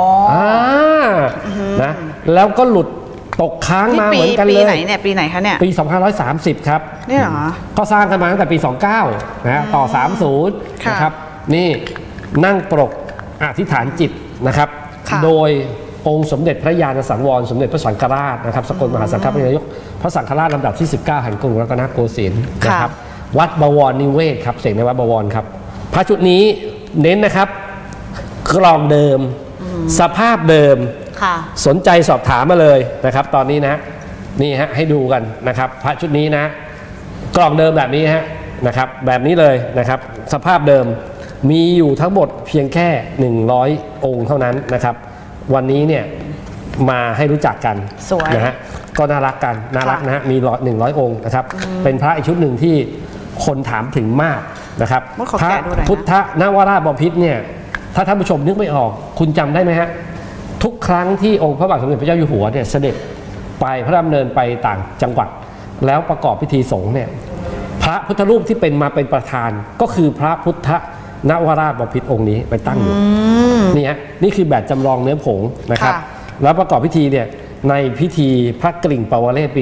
นะแล้วก็หลุดตกค้างมาเหมือนกันเลยปีไหนเนี่ยปีไหนคะเนี่ยปี2530ครับนี่เหรอก็สร้างกันมาตั้งแต่ปี29นะต่อ30นะครับนี่นั่งปรกอธิษฐานจิตนะครับโดยองค์สมเด็จพระญาณสังวรสมเด็จพระสังฆราชนะครับสกลมหาสังฆปรินายกพระสังฆราชลำดับที่19แห่งกรุงรัตนโกสินทร์นะครับวัดบวรนิเวศครับเสกในวัดบวรครับพระชุดนี้เน้นนะครับกล่องเดิมสภาพเดิมสนใจสอบถามมาเลยนะครับตอนนี้นะนี่ฮะให้ดูกันนะครับพระชุดนี้นะกล่องเดิมแบบนี้ฮะนะครับแบบนี้เลยนะครับสภาพเดิมมีอยู่ทั้งหมดเพียงแค่100 องค์เท่านั้นนะครับวันนี้เนี่ยมาให้รู้จักกันนะฮะก็น่ารักกันน่ารักนะฮะมี100 องค์นะครับเป็นพระอีกชุดหนึ่งที่คนถามถึงมากนะครับพระพุทธนวราชบพิตรเนี่ยถ้าท่านผู้ชมนึกไม่ออกคุณจำได้ไหมฮะทุกครั้งที่องค์พระบาทสมเด็จพระเจ้าอยู่หัวเนี่ยเสด็จไปพระดำเนินไปต่างจังหวัดแล้วประกอบพิธีสงฆ์เนี่ยพระพุทธรูปที่เป็นมาเป็นประธานก็คือพระพุทธนวราชบพิตรองค์นี้ไปตั้งอยู่นี่ฮะนี่คือแบบจำลองเนื้อผงนะครับแล้วประกอบพิธีเนี่ยในพิธีพระกริ่งปวเรศปี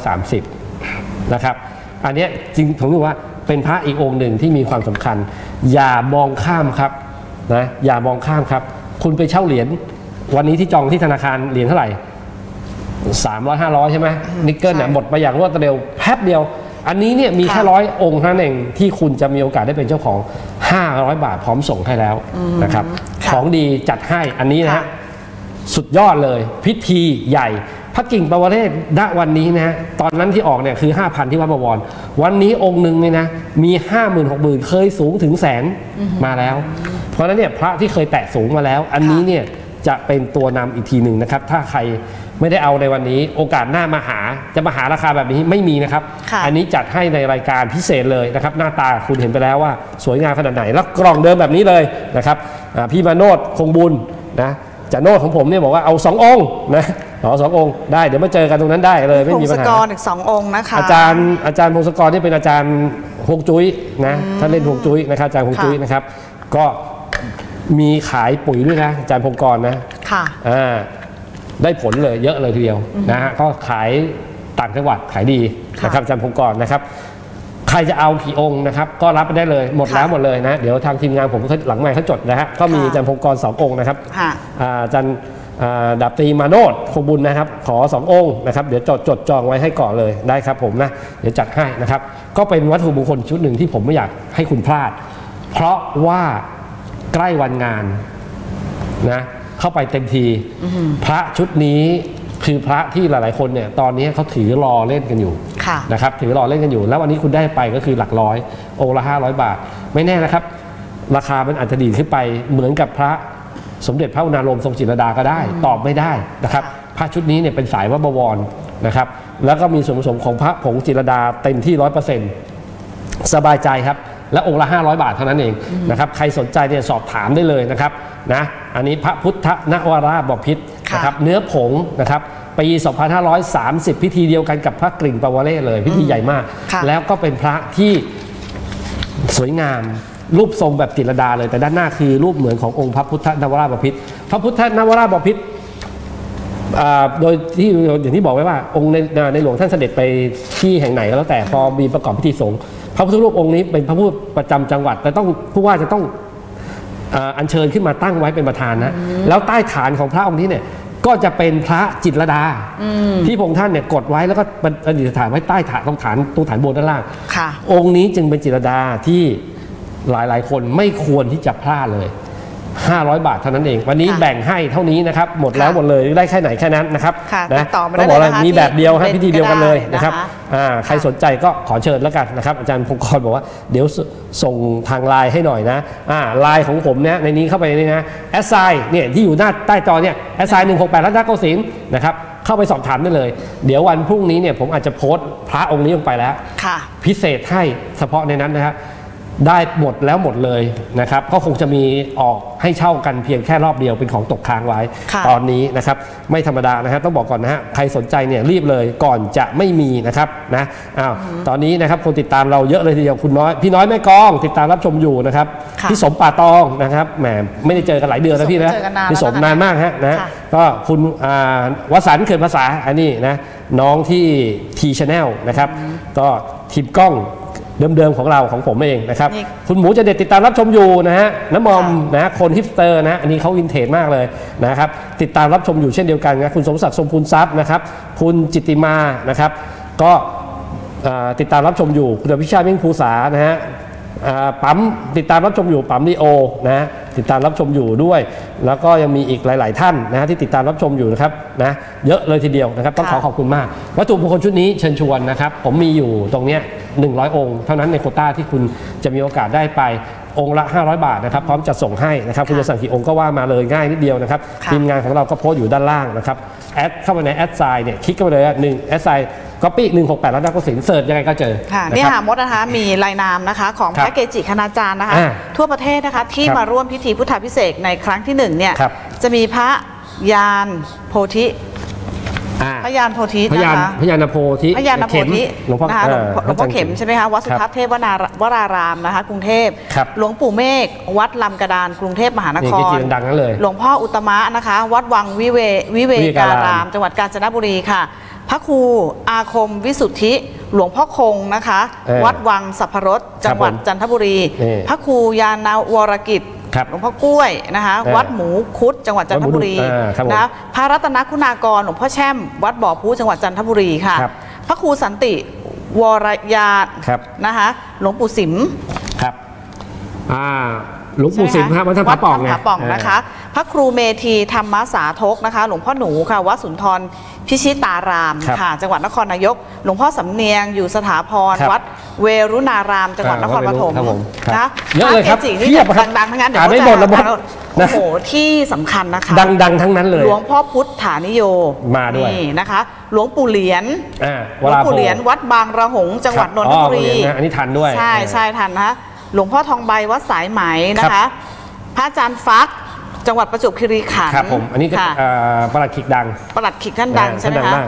2530นะครับอันนี้จริงผมรู้ว่าเป็นพระอีกองค์หนึ่งที่มีความสำคัญอย่ามองข้ามครับนะอย่ามองข้ามครับคุณไปเช่าเหรียญวันนี้ที่จองที่ธนาคารเหรียญเท่าไหร่300-500ใช่ไหมนิกเกิลเนี่ยหมดไปอย่างรวดเร็วแป๊บเดียวอันนี้เนี่ยมีแค่100 องค์เท่านั้นเองที่คุณจะมีโอกาสได้เป็นเจ้าของ500 บาทพร้อมส่งให้แล้วนะครับของดีจัดให้อันนี้นะฮะสุดยอดเลยพิธีใหญ่พระกิ่งปวเรศณวันนี้นะฮะตอนนั้นที่ออกเนี่ยคือ 5,000 ที่วัดบวรวันนี้องค์หนึ่งเนี่ยนะมี 50,000-60,000 เคยสูงถึงแสนมาแล้วเพราะฉะนั้นเนี่ยพระที่เคยแตะสูงมาแล้วอันนี้เนี่ยจะเป็นตัวนำอีกทีหนึ่งนะครับถ้าใครไม่ได้เอาในวันนี้โอกาสหน้ามาหาจะมาหาราคาแบบนี้ไม่มีนะครับอันนี้จัดให้ในรายการพิเศษเลยนะครับหน้าตาคุณเห็นไปแล้วว่าสวยงามขนาดไหนแล้วกล่องเดิมแบบนี้เลยนะครับพี่มาโนดคงบุญนะจะโนดของผมเนี่ยบอกว่าเอา2 องค์นะ2 องค์ได้เดี๋ยวมาเจอกันตรงนั้นได้เลยไม่มีปัญหาพงศกรอีก2 องค์นะคะอาจารย์พงศกรนี่เป็นอาจารย์ฮวงจุ้ยนะท่านเล่นฮวงจุ้ยนะครับอาจารย์ฮวงจุ้ยนะครับก็มีขายปุ๋ยด้วยนะอาจารย์พงศกรนะค่ะได้ผลเลยเยอะเลยทีเดียวนะฮะก็ขายต่างจังหวัดขายดีนะครับอาจารย์พงกรนะครับใครจะเอากี่องค์นะครับก็รับไปได้เลยหมดแล้วหมดเลยนะเดี๋ยวทางทีมงานผมหลังไมค์เขาจดนะฮะก็มีอาจารย์พงกร2 องค์นะครับอาจารย์ดาบตรีมาโนดคงบุญนะครับขอ2 องค์นะครับเดี๋ยวจดจองไว้ให้ก่อนเลยได้ครับผมนะเดี๋ยวจัดให้นะครับก็เป็นวัตถุมงคลชุดหนึ่งที่ผมไม่อยากให้คุณพลาดเพราะว่าใกล้วันงานนะเข้าไปเต็มทีพระชุดนี้คือพระที่หลายๆคนเนี่ยตอนนี้เขาถือรอเล่นกันอยู่นะครับถือรอเล่นกันอยู่แล้ววันนี้คุณได้ไปก็คือหลักร้อยองค์ละ500 บาทไม่แน่นะครับราคามันอาจจะดีขึ้นไปเหมือนกับพระสมเด็จพระอุณาโลมทรงจิตรลดาก็ได้ตอบไม่ได้นะครับพระชุดนี้เนี่ยเป็นสายวัดบวรนะครับแล้วก็มีส่วนผสมของพระผงจิตรลดาเต็มที่ 100%สบายใจครับและองค์ละ500 บาทเท่านั้นเองนะครับใครสนใจเนี่ยสอบถามได้เลยนะครับนะอันนี้พระพุทธนวราบพิตรนะครับเนื้อผงนะครับปี 2530 พิธีเดียวกันกับพระกริ่งปวเรศเลยพิธีใหญ่มากแล้วก็เป็นพระที่สวยงามรูปทรงแบบจิตรลดาเลยแต่ด้านหน้าคือรูปเหมือนขององค์พระพุทธนวราบพิตรพระพุทธนวราบพิตรโดยที่อย่างที่บอกไว้ว่าองค์ในหลวงท่านเสด็จไปที่แห่งไหนก็แล้วแต่พอมีประกอบพิธีสงฆ์พระพุทธรูปองค์นี้เป็นพระพุทธประจำจังหวัดแต่ต้องผู้ว่าจะต้องอัญเชิญขึ้นมาตั้งไว้เป็นประธานนะแล้วใต้ฐานของพระองค์นี้เนี่ยก็จะเป็นพระจิตรลดาที่พระองค์ท่านเนี่ยกดไว้แล้วก็ประดิษฐานไว้ใต้ฐานตรงฐานบนด้านล่างองค์นี้จึงเป็นจิตรลดาที่หลายๆคนไม่ควรที่จะพลาดเลย500 บาทเท่านั้นเองวันนี้แบ่งให้เท่านี้นะครับหมดแล้วหมดเลยได้แค่ไหนแค่นั้นนะครับนะต้องบอกเลยมีแบบเดียวให้พิธีเดียวกันเลยนะครับใครสนใจก็ขอเชิญแล้วกันนะครับอาจารย์พงกรบอกว่าเดี๋ยวส่งทางไลน์ให้หน่อยนะไลน์ของผมเนี่ยในนี้เข้าไปนี่นะแอสไซน์เนี่ยที่อยู่หน้าใต้จอเนี่ยแอสไซน์168รัตนโกสินทร์นะครับเข้าไปสอบถามได้เลยเดี๋ยววันพรุ่งนี้เนี่ยผมอาจจะโพสต์พระองค์นี้ลงไปแล้วพิเศษให้เฉพาะในนั้นนะครับได้หมดแล้วหมดเลยนะครับก็คงจะมีออกให้เช่ากันเพียงแค่รอบเดียวเป็นของตกค้างไว้ตอนนี้นะครับไม่ธรรมดานะครับต้องบอกก่อนนะฮะใครสนใจเนี่ยรีบเลยก่อนจะไม่มีนะครับนะตอนนี้นะครับคนติดตามเราเยอะเลยทีเดียวคุณน้อยพี่น้อยแม่กองติดตามรับชมอยู่นะครับพี่สมป่าตองนะครับแหมไม่ได้เจอกันหลายเดือนนะพี่นะพี่สมนานมากฮะนะก็คุณวสันต์เขื่อนภาษาอันนี้นะน้องที่ทีชาแนลนะครับก็ทีมกล้องเดิมๆของเราของผมเองนะครับคุณหมูจะเด็ดติดตามรับชมอยู่นะฮะน้ำมอมนะคนฮิปสเตอร์นะอันนี้เขาวินเทจมากเลยนะครับติดตามรับชมอยู่เช่นเดียวกันนะคุณสมศักดิ์สมพูนทรัพย์นะครับคุณจิตติมานะครับก็ติดตามรับชมอยู่คุณอภิชาติมิ่งภูษานะฮะปั๊มติดตามรับชมอยู่ปั๊มลีโอนะติดตามรับชมอยู่ด้วยแล้วก็ยังมีอีกหลายๆท่านนะที่ติดตามรับชมอยู่นะครับนะเยอะเลยทีเดียวนะครับต้องขอบคุณมากวัตถุมงคลชุดนี้เชิญชวนนะครับผมมีอยู่ตรงเนี้ย100 องค์เท่านั้นในโควต้าที่คุณจะมีโอกาสได้ไปองค์ละ500 บาทนะครับพร้อมจะส่งให้นะครับคุณจะสั่งกี่องค์ก็ว่ามาเลยง่ายนิดเดียวนะครับทีมงานของเราก็โพสต์อยู่ด้านล่างนะครับแอดเข้าไปในแอดไซน์เนี่ยคลิกเข้าไปเลย1แอดไซน์ก๊อปปี้168รัตนโกสินทร์เสิร์ชยังไงก็เจอนี่ค่ะมดนะคะมีรายนามนะคะของพระเกจิคณาจารย์นะคะทั่วประเทศนะคะที่มาร่วมพิธีพุทธาภิเษกในครั้งที่1เนี่ยจะมีพระยานโพธิพยานโพธินะคะพยานโพธิพยานโพธิหลวงพ่อเข็มใช่ไหมคะวัดสุทัศน์เทพวรารามนะคะกรุงเทพหลวงปู่เมฆวัดลำกระดานกรุงเทพมหานครหลวงพ่ออุตมะนะคะวัดวังวิเวการามจังหวัดกาญจนบุรีค่ะพระครูอาคมวิสุทธิหลวงพ่อคงนะคะวัดวังสัพพรสจังหวัดจันทบุรีพระครูยานวรกิจหลวงพ่อกล้วยนะคะวัดหมูคุดจังหวัดจันทบุรีนะพระรัตนคุณากรหลวงพ่อแช่มวัดบ่อพูจังหวัดจันทบุรีค่ะพระครูสันติวรยานะคะหลวงปู่สิมครับหลวงปู่สิมครับวัดท่าผาป่องนะคะพระครูเมธีธรรมสาธกนะคะหลวงพ่อหนูค่ะวัดสุนทรพิชิตารามค่ะจังหวัดนครนายกหลวงพ่อสำเนียงอยู่สถาพรวัดเวรุณารามจังหวัดนครปฐมนะเยอะเลยครับที่ดังๆทั้งนั้นเดี๋ยวไม่หมดแล้วโอ้โหที่สำคัญนะคะดังทั้งนั้นเลยหลวงพ่อพุทธานิโยมาด้วยนะคะหลวงปู่เหรียญวัดบางระหงจังหวัดนนทบุรีอันนี้ทันด้วยใช่ทันนะคะหลวงพ่อทองใบวัดสายไหมนะคะพระอาจารย์ฟักจังหวัดประจวบคีรีขันธ์ครับผมอันนี้ก็ประหลัดขิกดังประหลัดขิกท่านดังใช่ไหมคะ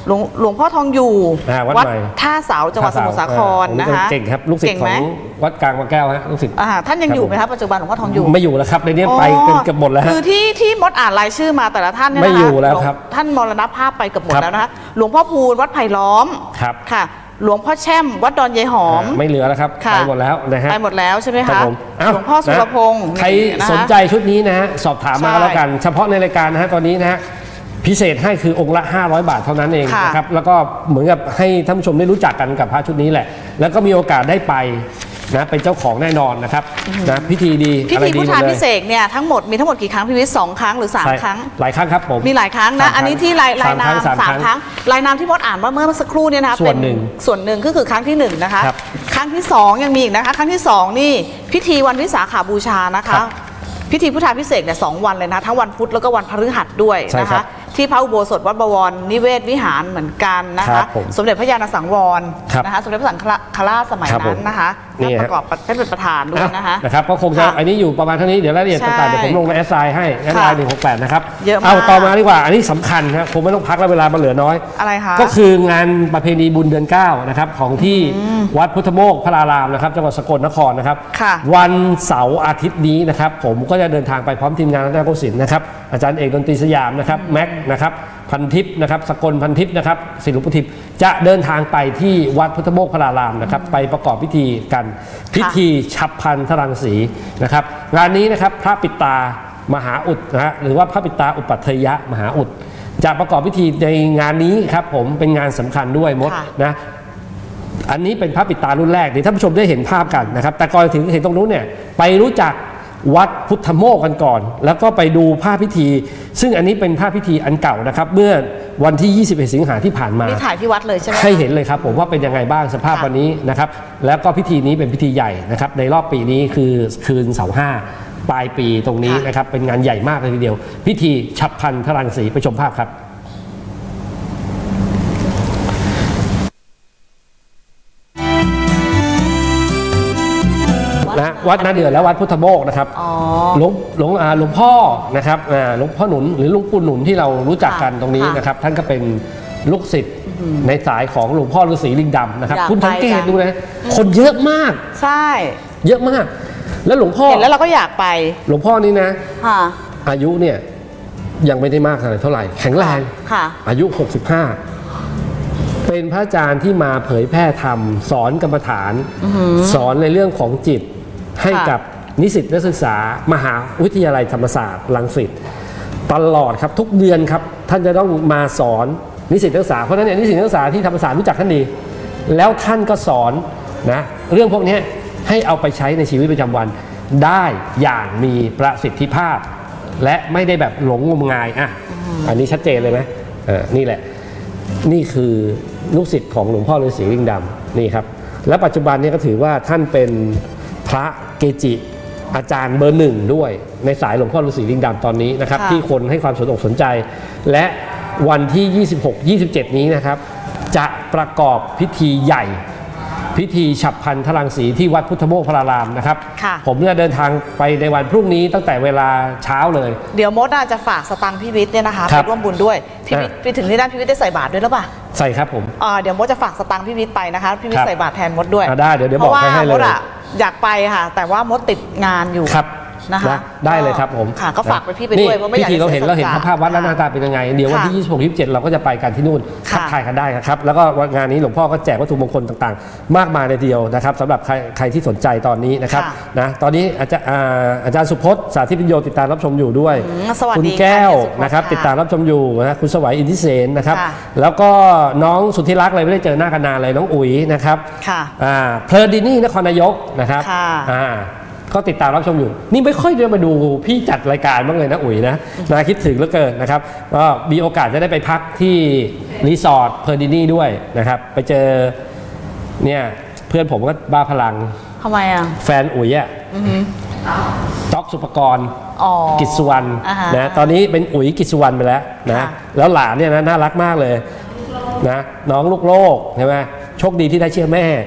หลวงพ่อทองอยู่วัดท่าเสาจังหวัดสมุทรสาครนะคะเก่งครับลูกศิษย์ของวัดกลางบางแก้วฮะลูกศิษย์ท่านยังอยู่ไหมครับปัจจุบันหลวงพ่อทองอยู่ไม่อยู่แล้วครับในนี้ไปเกือบหมดแล้วคือที่มดอ่านรายชื่อมาแต่ละท่านเนี่ยไม่อยู่แล้วครับท่านมรณภาพไปเกือบหมดแล้วนะคะหลวงพ่อพูนวัดไผ่ล้อมค่ะหลวงพ่อแช่มวัดดอนยายหอมไม่เหลือแล้วครับไปหมดแล้วนะฮะไปหมดแล้วใช่ไหมคะหลวงพ่อสุรพงศ์ใครสนใจชุดนี้นะฮะสอบถามมาแล้วกันเฉพาะในรายการนะฮะตอนนี้นะฮะพิเศษให้คือองค์ละ500 บาทเท่านั้นเองนะครับแล้วก็เหมือนกับให้ท่านผู้ชมได้รู้จักกันกับพระชุดนี้แหละแล้วก็มีโอกาสได้ไปนะเป็นเจ้าของแน่นอนนะครับนะพิธีดีพิธีพุทธาพิเศษเนี่ยทั้งหมดมีทั้งหมดกี่ครั้งพี่วิทย์2 ครั้งหรือ3 ครั้งหลายครั้งครับผมมีหลายครั้งนะอันนี้ที่รายนาม3 ครั้งรายนามที่มดอ่านว่าเมื่อสักครู่เนี่ยนะคะส่วนหนึ่งก็คือครั้งที่1นะคะครั้งที่2ยังมีอีกนะคะครั้งที่2นี่พิธีวันวิสาขบูชานะคะพิธีพุทธาพิเศษเนี่ย2 วันเลยนะทั้งวันพุธแล้วก็วันพฤหัสด้วยนะคะที่พระอุโบสถวัดบวรนิเวศวิหารเหมือนกันนะคะสมเด็จพระญาณสังวรนะคะสมเด็จพระสังฆราชสมัยนั้นนะคะประกอบเป็นประธานด้วยนะคะนะครับก็คงจะอันนี้อยู่ประมาณเท่านี้เดี๋ยวรายละเอียดต่างๆเดี๋ยวผมลงในแอสไซน์ให้แอสไซน์168นะครับเอาต่อมาดีกว่าอันนี้สำคัญครับคงไม่ต้องพักแล้วเวลามันเหลือน้อยอะไรคะก็คืองานประเพณีบุญเดือน9นะครับของที่วัดพุทธโมกข์พระรารามนะครับจังหวัดสกลนครนะครับวันเสาร์อาทิตย์นี้นะครับผมก็จะเดินทางไปพร้อมทีมงานรัตนโกสินทร์นะครับอาจารย์เอกดนตรีสยามนะครับแม็กนะครับพันทิพย์นะครับสกลพันทิพย์นะครับศิลปุทิพย์จะเดินทางไปที่วัดพุทธโมกข์พระรารามนะครับไปประกอบพิธีกันพิธีฉับพลันทรังสีนะครับงานนี้นะครับพระปิตามหาอุดนะฮะหรือว่าพระปิตาอุปัฏฐยมหาอุดจะประกอบพิธีในงานนี้ครับผมเป็นงานสำคัญด้วยมดนะอันนี้เป็นพระปิตารุ่นแรกเดี๋ยวท่านผู้ชมได้เห็นภาพกันนะครับแต่ก่อนถึงเห็นตรงนู้นเนี่ยไปรู้จักวัดพุทธโมกข์กันก่อนแล้วก็ไปดูภาพพิธีซึ่งอันนี้เป็นภาพพิธีอันเก่านะครับเมื่อวันที่21สิงหาที่ผ่านมาถ่ายที่วัดเลยใช่ไหมให้เห็นเลยครับผมว่าเป็นยังไงบ้างสภาพวันนี้นะครับแล้วก็พิธีนี้เป็นพิธีใหญ่นะครับในรอบปีนี้คือคืนเสาห้าปลายปีตรงนี้นะครับเป็นงานใหญ่มากเลยทีเดียวพิธีฉับพลันทรังสีไปชมภาพครับนะวัดนาเดือและวัดพุทธโมกข์นะครับหลวงพ่อนะครับหลวงพ่อหนุนหรือหลวงปู่หนุนที่เรารู้จักกันตรงนี้นะครับท่านก็เป็นลูกศิษย์ในสายของหลวงพ่อฤาษีลิงดำนะครับคุณสังเกตดูนะคนเยอะมากใช่เยอะมากแล้วหลวงพ่อเห็นแล้วเราก็อยากไปหลวงพ่อนี่นะอายุเนี่ยยังไม่ได้มากเท่าไหร่แข็งแรงอายุ65เป็นพระอาจารย์ที่มาเผยแพร่ธรรมสอนกรรมฐานสอนในเรื่องของจิตให้กับนิสิตนักศึกษามหาวิทยาลัยธรรมศาสตร์รังสิตตลอดครับทุกเดือนครับท่านจะต้องมาสอนนิสิตนักศึกษาเพราะฉะนั้นเนี่ยนิสิตนักศึกษาที่ธรรมศาสตร์รู้จักท่านดีแล้วท่านก็สอนนะเรื่องพวกนี้ให้เอาไปใช้ในชีวิตประจำวันได้อย่างมีประสิทธิภาพและไม่ได้แบบหลงงมงายอันนี้ชัดเจนเลยไหมนี่แหละนี่คือลูกศิษย์ของหลวงพ่อฤาษีลิงดำนี่ครับและปัจจุบันนี้ก็ถือว่าท่านเป็นพระเกจิอาจารย์เบอร์1ด้วยในสายหลวงพ่อฤาษีลิงดำตอนนี้นะครับที่คนให้ความสนใจและวันที่26-27นี้นะครับจะประกอบพิธีใหญ่พิธีฉับพลันทรังสีที่วัดพุทธโมกข์พระรารามนะครับผมเนี่ยเดินทางไปในวันพรุ่งนี้ตั้งแต่เวลาเช้าเลยเดี๋ยวมดจะฝากสตังค์พี่วิทย์เนี่ยนะคะไปร่วมบุญด้วยพี่วิทย์ไปถึงที่นั่นพี่วิทย์ได้ใส่บาตรด้วยหรือเปล่าใส่ครับผมเดี๋ยวมดจะฝากสตังค์พี่วิทย์ไปนะคะพี่วิทย์ใส่บาตรแทนมดด้วยได้เดี๋ยวบอกให้เลยอยากไปค่ะแต่ว่ามดติดงานอยู่นะคะได้เลยครับผมก็ฝากไปพี่ไปด้วยเพราะไม่อยากพิธีเราเห็นภาพวัดและหน้าตาเป็นยังไงเดี๋ยววันที่26-27เราก็จะไปกันที่นู่นทักทายกันได้ครับแล้วก็งานนี้หลวงพ่อก็แจกวัตถุมงคลต่างๆมากมายในเดียวนะครับสำหรับใครที่สนใจตอนนี้นะครับนะตอนนี้อาจารย์สุพจน์สาธิตพิญโยติดตามรับชมอยู่ด้วยคุณแก้วนะครับติดตามรับชมอยู่นะคุณสวัยอินทิเสนนะครับแล้วก็น้องสุทธิรักษ์เลยไม่ได้เจอหน้ากันนานเลยน้องอุ๋ยนะครับเพลินดินี่นครนายกนะครับก็ติดตามรับชมอยู่นี่ไม่ค่อยได้มาดูพี่จัดรายการบ้างเลยนะอุ๋ยนะคิดถึงเหลือเกินนะครับก็มีโอกาสจะได้ไปพักที่รีสอร์ทเพอร์ดินี่ด้วยนะครับไปเจอเนี่ยเพื่อนผมก็บ้าพลังทำไมแฟนอุ๋ยจ๊อกสุปกรณ์กิจสุวรรณนะตอนนี้เป็นอุ๋ยกิจสุวรรณไปแล้วนะแล้วหลานเนี่ยนะน่ารักมากเลยนะน้องลูกโลกใช่ไหมโชคดีที่ได้เชื่อแม่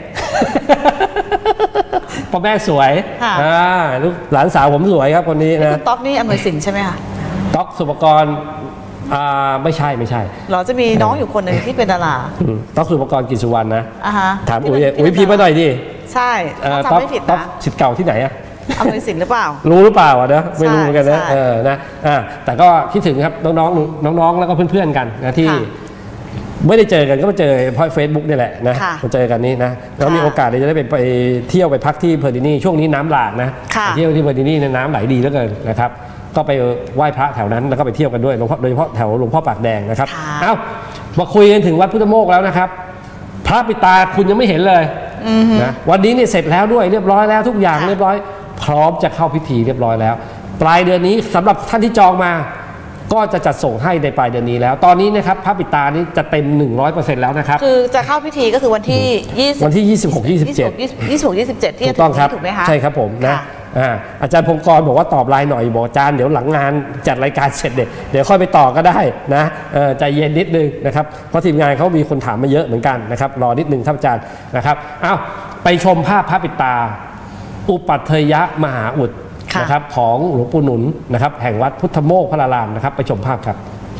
พ่อแม่สวยลูกหลานสาวผมสวยครับคนนี้นะต๊อกนี่อำนวยสินใช่ไหมคะต๊อกสุปกรณ์ไม่ใช่เราจะมีน้องอยู่คนหนึ่งที่เป็นดาราต้องคืออุปกรณ์กิจสุวรรณนะ ถามอุ๋ยพิมพ์มาหน่อยดิใช่จำไม่ผิดนะศิษย์เก่าที่ไหนอะอำนวยสินหรือเปล่ารู้หรือเปล่านะไม่รู้เหมือนกันนะนะแต่ก็คิดถึงครับน้องแล้วก็เพื่อนๆกันนะที่ไม่ได้เจอกันก็มาเจอเพราะ Facebook นี่แหละนะมาเจอกันนี้นะแล้วมีโอกาสจะได้ไปเที่ยวไปพักที่เพอร์ดินีช่วงนี้น้ำหลากนะเที่ยวที่เพอร์ดินีน้ำไหลดีเหลือเกินนะครับก็ไปไหว้พระแถวนั้นแล้วก็ไปเที่ยวกันด้วยโดยเฉพาะแถวหลวงพ่อปากแดงนะครับมาคุยกันถึงวัดพุทธโมกข์แล้วนะครับพระปิตาคุณยังไม่เห็นเลยนะวันนี้เนี่ยเสร็จแล้วด้วยเรียบร้อยแล้วทุกอย่างเรียบร้อยพร้อมจะเข้าพิธีเรียบร้อยแล้วปลายเดือนนี้สำหรับท่านที่จองมาก็จะจัดส่งให้ในปลายเดือนนี้แล้วตอนนี้นะครับพระปิตานี้จะเต็ม 100% แล้วนะครับคือจะเข้าพิธีก็คือวันที่26-27ที่ถูกต้องครับถูกไหมคะใช่ครับผมนะอาจารย์พงกรบอกว่าตอบไลน์หน่อยบอกอาจารย์เดี๋ยวหลังงานจัดรายการเสร็จเดี๋ยวค่อยไปต่อก็ได้นะใจเย็นนิดนึงนะครับเพราะทีมงานเขามีคนถามมาเยอะเหมือนกันนะครับรอนิดนึงท่านอาจารย์นะครับไปชมภาพพระปิตาอุปัฏฐยมหาอุดนะครับของหลวงปู่หนุนนะครับแห่งวัดพุทธโมกข์พระรามนะครับไปชมภาพครับ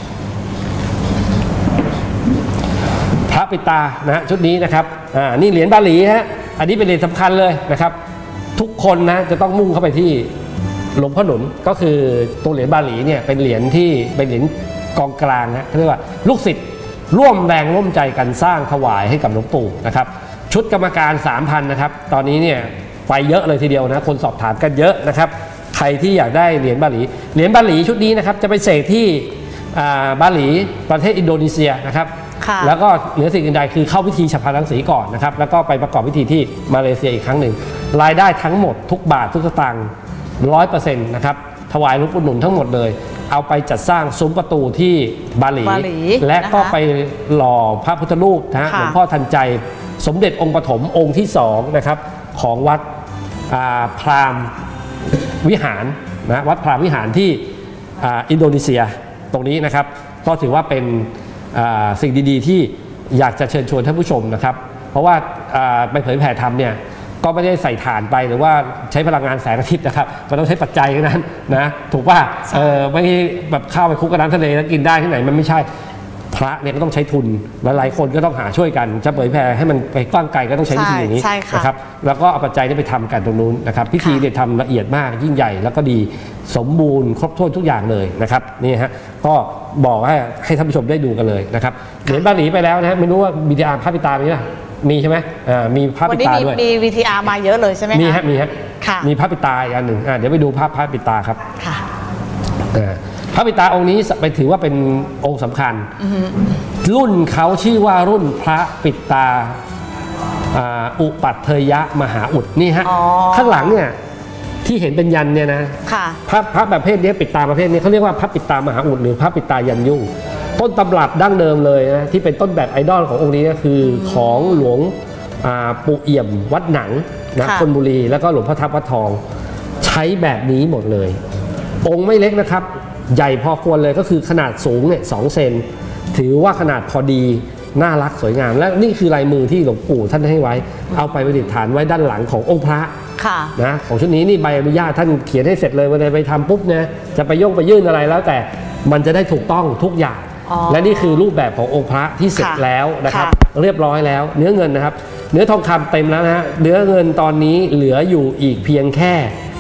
พระปิตานะชุดนี้นะครับนี่เหรียญบาหลีฮะอันนี้เป็นเหรียญสำคัญเลยนะครับทุกคนนะจะต้องมุ่งเข้าไปที่หลวงพ่อหนุนก็คือตัวเหรียญบาหลีเนี่ยเป็นเหรียญที่เป็นเหรียญกองกลางนะเรียกว่าลูกศิษย์ร่วมแรงร่วมใจกันสร้างถวายให้กับหลวงปู่นะครับชุดกรรมการ 3,000 นะครับตอนนี้เนี่ยไปเยอะเลยทีเดียวนะคนสอบถามกันเยอะนะครับใครที่อยากได้เหรียญบาหลีชุดนี้นะครับจะไปเสกที่บาหลีประเทศอินโดนีเซียนะครับแล้วก็เหนือสิ่งอื่นใดคือเข้าพิธีฉัพพรังสีก่อนนะครับแล้วก็ไปประกอบพิธีที่มาเลเซียอีกครั้งหนึ่งรายได้ทั้งหมดทุกบาททุกสตางค์ 100% นะครับถวายหลวงปู่หนุนทั้งหมดเลยเอาไปจัดสร้างซุ้มประตูที่บาหลีและก็ไปหล่อพระพุทธรูปนะหลวงพ่อทันใจสมเด็จองค์ปฐมองค์ที่2นะครับของวัดพราหมณ์วิหารนะวัดพราหมณ์วิหารที่อินโดนีเซียตรงนี้นะครับก็ถือว่าเป็นสิ่งดีๆที่อยากจะเชิญชวนท่านผู้ชมนะครับเพราะว่าไปเผยแผ่ธรรมเนี่ยก็ไม่ได้ใส่ถ่านไปหรือว่าใช้พลังงานแสงอาทิตย์นะครับมันต้องใช้ปัจจัยนั้นนะถูกป่ะไม่แบบข้าวไปคลุกกับน้ำทะเลแล้วกินได้ที่ไหนมันไม่ใช่พระเนี่ยก็ต้องใช้ทุนหลายๆคนก็ต้องหาช่วยกันจะเผยแผ่ให้มันไปกว้างไกลก็ต้องใช้วิธีอย่างนี้นะครับแล้วก็เอาปัจจัยนี้ไปทำกันตรงนู้นนะครับพิธีเนี่ยทำละเอียดมากยิ่งใหญ่แล้วก็ดีสมบูรณ์ครบถ้วนทุกอย่างเลยนะครับนี่ฮะก็บอกให้ท่านผู้ชมได้ดูกันเลยนะครับเหรียญบาหลีไปแล้วนะไม่รู้ว่า VTR พระปิตามีไหมมีใช่ไหมมีพระปิตาด้วยมี VTR มาเยอะเลยใช่ไหมมีฮะมีพระปิตาอีกอันหนึ่งเดี๋ยวไปดูภาพพระปิตาครับพระปิตาองค์นี้ไปถือว่าเป็นองค์สำคัญรุ่นเขาชื่อว่ารุ่นพระปิตาอุปัฏฐยมหาอุดนี่ฮะข้างหลังเนี่ยที่เห็นเป็นยันเนี่ยนะพระประเภทนี้ปิตาประเภทนี้เขาเรียกว่าพระปิตามหาอุดหรือพระปิตายันยุ่งต้นตำรับดั้งเดิมเลยนะที่เป็นต้นแบบไอดอลขององค์นี้ก็คือของหลวงปู่เอี่ยมวัดหนังนะธนบุรีแล้วก็หลวงพ่อทับวัดทองใช้แบบนี้หมดเลยองค์ไม่เล็กนะครับใหญ่พอควรเลยก็คือขนาดสูงเนี่ย2 เซนถือว่าขนาดพอดีน่ารักสวยงามและนี่คือลายมือที่หลวงปู่ท่านให้ไว้เอาไปประดิษฐานไว้ด้านหลังขององค์พระนะของชุดนี้นี่ใบอนุญาตท่านเขียนให้เสร็จเลยวันไหนไปทำปุ๊บเนี่ยจะไปยื่นอะไรแล้วแต่มันจะได้ถูกต้องทุกอย่างและนี่คือรูปแบบขององค์พระที่เสร็จแล้วนะครับเรียบร้อยแล้วเนื้อเงินนะครับเนื้อทองคำเต็มแล้วนะฮะเนื้อเงินตอนนี้เหลืออยู่อีกเพียงแค่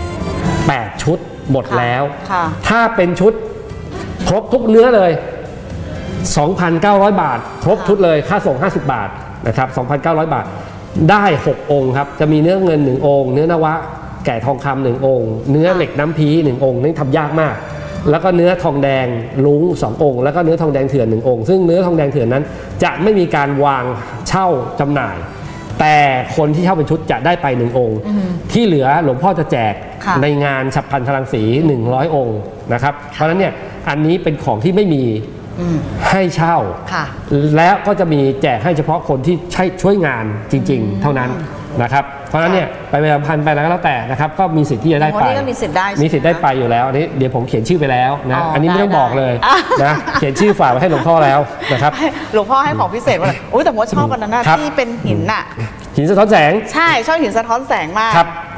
8 ชุดหมดแล้วถ้าเป็นชุดครบทุกเนื้อเลย 2,900 บาทครบชุดเลยค่าส่ง50 บาทนะครับ 2,900 บาทได้6 องค์ครับจะมีเนื้อเงิน1 องค์เนื้อนวะแก่ทองคำ1 องค์เนื้อเหล็กน้ำพี1 องค์นี่ทำยากมากแล้วก็เนื้อทองแดงลุง2 องค์แล้วก็เนื้อทองแดงเถื่อน1 องค์ซึ่งเนื้อทองแดงเถื่อนนั้นจะไม่มีการวางเช่าจำหน่ายแต่คนที่เช่าเป็นชุดจะได้ไป1 องค์ที่เหลือหลวงพ่อจะแจกในงานฉัพพรังสี100 องค์นะครับเพราะฉะนั้นเนี่ยอันนี้เป็นของที่ไม่มีให้เช่าแล้วก็จะมีแจกให้เฉพาะคนที่ช่วยงานจริงๆเท่านั้นนะครับเพราะฉะนั้นเนี่ยไปพันไปแล้วแต่นะครับก็มีสิทธิ์ที่จะได้ไปมีสิทธิ์ได้ไปอยู่แล้วอันนี้เดี๋ยวผมเขียนชื่อไปแล้วนะอันนี้ไม่ต้องบอกเลยนะเขียนชื่อฝากไว้ให้หลวงพ่อแล้วนะครับหลวงพ่อให้ของพิเศษมาเลยแต่ผมชอบกันนะที่เป็นหินน่ะหินสะท้อนแสงใช่ชอบหินสะท้อนแสงมาก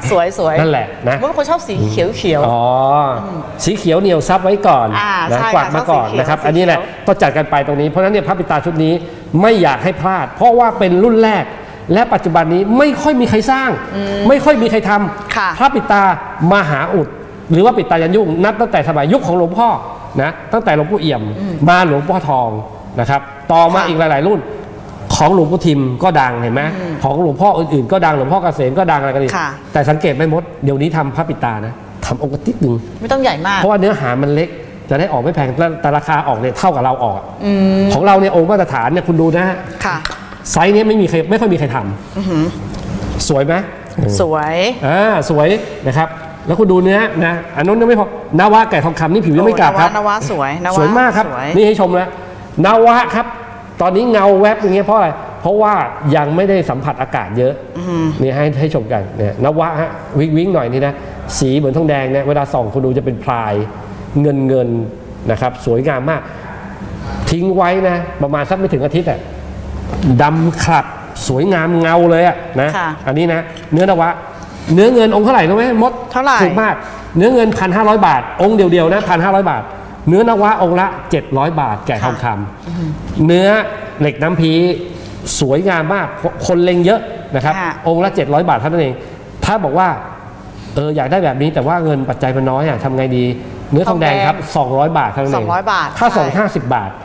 สวยนั่นแหละนะบางคนชอบสีเขียวอ๋อสีเขียวเหนียวซับไว้ก่อนนะกวาดมาก่อนนะครับอันนี้แหละก็จัดกันไปตรงนี้เพราะฉะนั้นเนี่ยพระปิดตาชุดนี้ไม่อยากให้พลาดเพราะว่าเป็นรุ่นแรกและปัจจุบันนี้ไม่ค่อยมีใครสร้างไม่ค่อยมีใครทำพระปิดตามหาอุดหรือว่าปิดตายันยุ่งนับตั้งแต่สมัยยุคของหลวงพ่อนะตั้งแต่หลวงปู่เอี่ยมมาหลวงพ่อทองนะครับต่อมาอีกหลายๆรุ่นของหลวงปู่ทิมก็ดังเห็นไหมของหลวงพ่ออื่นๆก็ดังหลวงพ่อเกษมก็ดังอะไรกันอีกแต่สังเกตไหมมดเดี๋ยวนี้ทำพระปิดตานะทำองค์นิดนึงไม่ต้องใหญ่มากเพราะว่าเนื้อหามันเล็กจะได้ออกไม่แพงแต่ราคาออกเนี่ยเท่ากับเราออกของเราเนี่ยองค์มาตรฐานเนี่ยคุณดูนะฮะไซส์นี้ไม่ค่อยมีใครทำสวยไหมสวยสวยนะครับแล้วคุณดูเนื้อนะอันนู้นยังไม่พอนาวะแก่ทองคำนี่ผิวยังไม่กลับครับนาวะสวยมากครับนี่ให้ชมแล้วนาวะครับตอนนี้เงาแวบอย่างเงี้ยเพราะอะไรเพราะว่ายังไม่ได้สัมผัสอากาศเยอะนี่ให้ชมกันเนี่ยนาวะฮะวิ่งหน่อยนี่นะสีเหมือนทองแดงเนี่ยเวลาส่องคุณดูจะเป็นพลายเงินนะครับสวยงามมากทิ้งไว้นะประมาณสักไม่ถึงอาทิตย์อ่ะดำขลับสวยงามเงาเลยอ่ะนะอันนี้นะเนื้อนาวะเนื้อเงินองค์เท่าไหร่รู้ไหมมดเท่าไหร่ถูกมากเนื้อเงิน 1,500 บาทองค์เดียวๆนะ1,500 บาทเนื้อนวะองค์ละ700 บาทแก่ทองคำเนื้อเหล็กน้ำพีสวยงามมากคนเล็งเยอะนะครับองค์ละ700 บาทเท่านั้นเองถ้าบอกว่าอยากได้แบบนี้แต่ว่าเงินปัจจัยมันน้อยทำไงดีเนื้อทองแดงครับ200 บาทเท่านั้นเอง 200 บาทถ้า250 บาท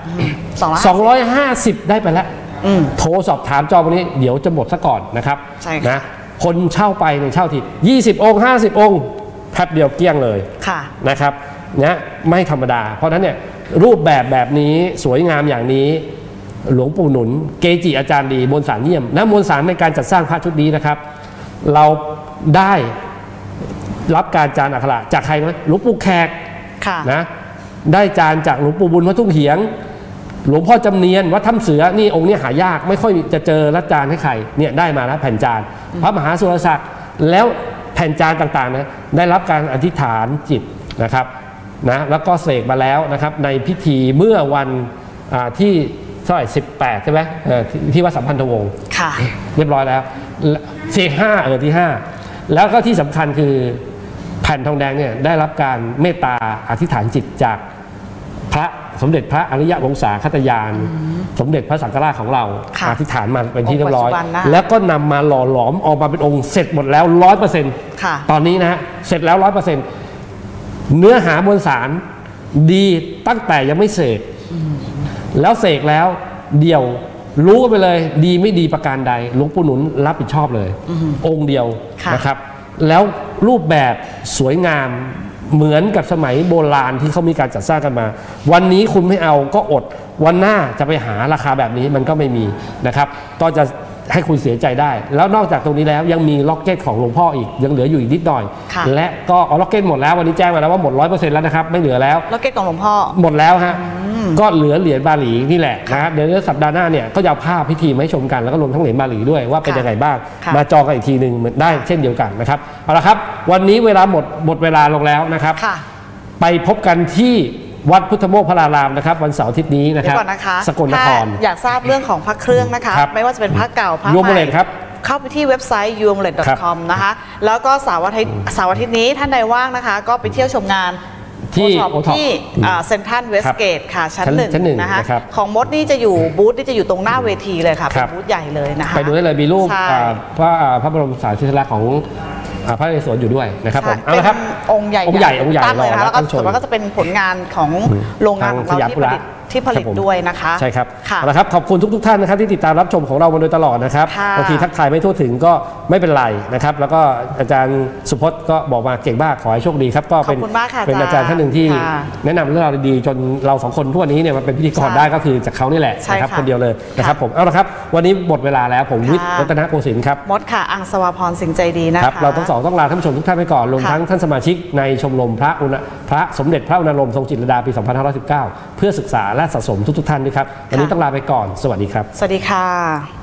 250ได้ไปแล้วโทรสอบถามจองวันนี้เดี๋ยวจะหมดซะก่อนนะครับนะคนเช่าไปในเช่าที20 องค์50 องค์แป๊บเดียวเกลี้ยงเลยนะครับเนี่ยไม่ธรรมดาเพราะฉะนั้นเนี่ยรูปแบบนี้สวยงามอย่างนี้หลวงปู่หนุนเกจิอาจารย์ดีมวลสารเยี่ยมและมวลสารในการจัดสร้างพระชุดนี้นะครับเราได้รับการจานอักขระจากใครไหมหลวงปู่แขกนะได้จานจากหลวงปู่บุญวัดทุ่งเหียงหลวงพ่อจำเนียนวัดถ้ำเสือนี่องค์นี้หายากไม่ค่อยจะเจอรัจานให้ใครเนี่ยได้มาแล้วแผ่นจานพระมหาสุรศักดิ์แล้วแผ่นจานต่างๆนะได้รับการอธิษฐานจิตนะครับนะแล้วก็เสกมาแล้วนะครับในพิธีเมื่อวันที่เท่าไหร่18ใช่ไหมที่วัดสัมพันธวงศ์เรียบร้อยแล้วเสก5ที่5แล้วก็ที่สำคัญคือแผ่นทองแดงเนี่ยได้รับการเมตตาอธิษฐานจิตจากพระสมเด็จพระอริยวงศาคตยานสมเด็จพระสังฆราชของเราอธิษฐานมาเป็นที่เรียบร้อยแล้วก็นำมาหล่อหลอมออกมาเป็นองค์เสร็จหมดแล้ว 100% ตอนนี้นะฮะเสร็จแล้ว 100% เนื้อหามวลสารดีตั้งแต่ยังไม่เสกแล้วเสกแล้วเดี่ยวรู้กันไปเลยดีไม่ดีประการใดหลวงปู่หนุนรับผิดชอบเลยองค์เดียวนะครับแล้วรูปแบบสวยงามเหมือนกับสมัยโบราณที่เขามีการจัดสร้างกันมาวันนี้คุณไม่เอาก็อดวันหน้าจะไปหาราคาแบบนี้มันก็ไม่มีนะครับก็จะให้คุณเสียใจได้แล้วนอกจากตรงนี้แล้วยังมีล็อกเก็ตของหลวงพ่ออีกยังเหลืออยู่อีกนิดหน่อยและก็ล็อกเก็ตหมดแล้ววันนี้แจ้งมาแล้วว่าหมด 100% แล้วนะครับไม่เหลือแล้วล็อกเก็ตของหลวงพ่อหมดแล้วฮะก็เหลือเหรียญบาหลีนี่แหละนะครับเดี๋ยวสัปดาห์หน้าเนี่ยก็จะเอาภาพพิธีมาให้ชมกันแล้วก็รวมทั้งเหรียญบาหลีด้วยว่าเป็นยังไงบ้างมาจองกันอีกทีหนึ่งได้เช่นเดียวกันนะครับเอาละครับวันนี้เวลาหมดเวลาลงแล้วนะครับไปพบกันที่วัดพุทธโมกข์พระรารามนะครับวันเสาร์อาทิตย์นี้นะครับสกลนครอยากทราบเรื่องของพระเครื่องนะคะไม่ว่าจะเป็นพระเก่าพระใหม่เข้าไปที่เว็บไซต์ yuamulet.com นะคะแล้วก็เสาร์อาทิตย์นี้ท่านใดว่างนะคะก็ไปเที่ยวชมงานที่เซ็นทรัลเวสเกตค่ะชั้น1นะคะของมดนี่จะอยู่บูธนี่จะอยู่ตรงหน้าเวทีเลยค่ะเป็นบูธใหญ่เลยนะคะไปดูได้เลยมีรูปพระบรมสารีริกธาตุของพระนเรศวรอยู่ด้วยนะครับผมเอาละครับองค์ใหญ่ตั้งเลยนะคะแล้วก็ส่วนมากก็จะเป็นผลงานของโรงงานของเราที่ผลิตด้วยนะคะใช่ครับเอาละครับขอบคุณทุกท่านนะครับที่ติดตามรับชมของเรามาโดยตลอดนะครับบางทีทักทายไม่ทั่วถึงก็ไม่เป็นไรนะครับแล้วก็อาจารย์สุพจน์ก็บอกมาเก่งมากขอให้โชคดีครับก็เป็นอาจารย์ท่านหนึ่งที่แนะนำเรื่องราวดีๆจนเราสองคนทุกวันนี้เนี่ยมาเป็นพิธีกรได้ก็คือจากเขานี่แหละนะครับคนเดียวเลยนะครับผมเอาละครับวันนี้หมดเวลาแล้วผมวิทย์รัตนโกสินทร์ครับมดค่ะอังสวาพรสิงห์ใจดีนะคะเราทั้งสองต้องลาท่านผู้ชมทุกท่านไปก่อนรวมทั้งท่านสมาชิกในชมรมพระสมเด็จพระอุณโลมทรงจิตรลดาปี 2519 เพื่อศึกษาและสะสมทุกท่านด้วยครับวันนี้ต้องลาไปก่อนสวัสดีครับสวัสดีค่ะ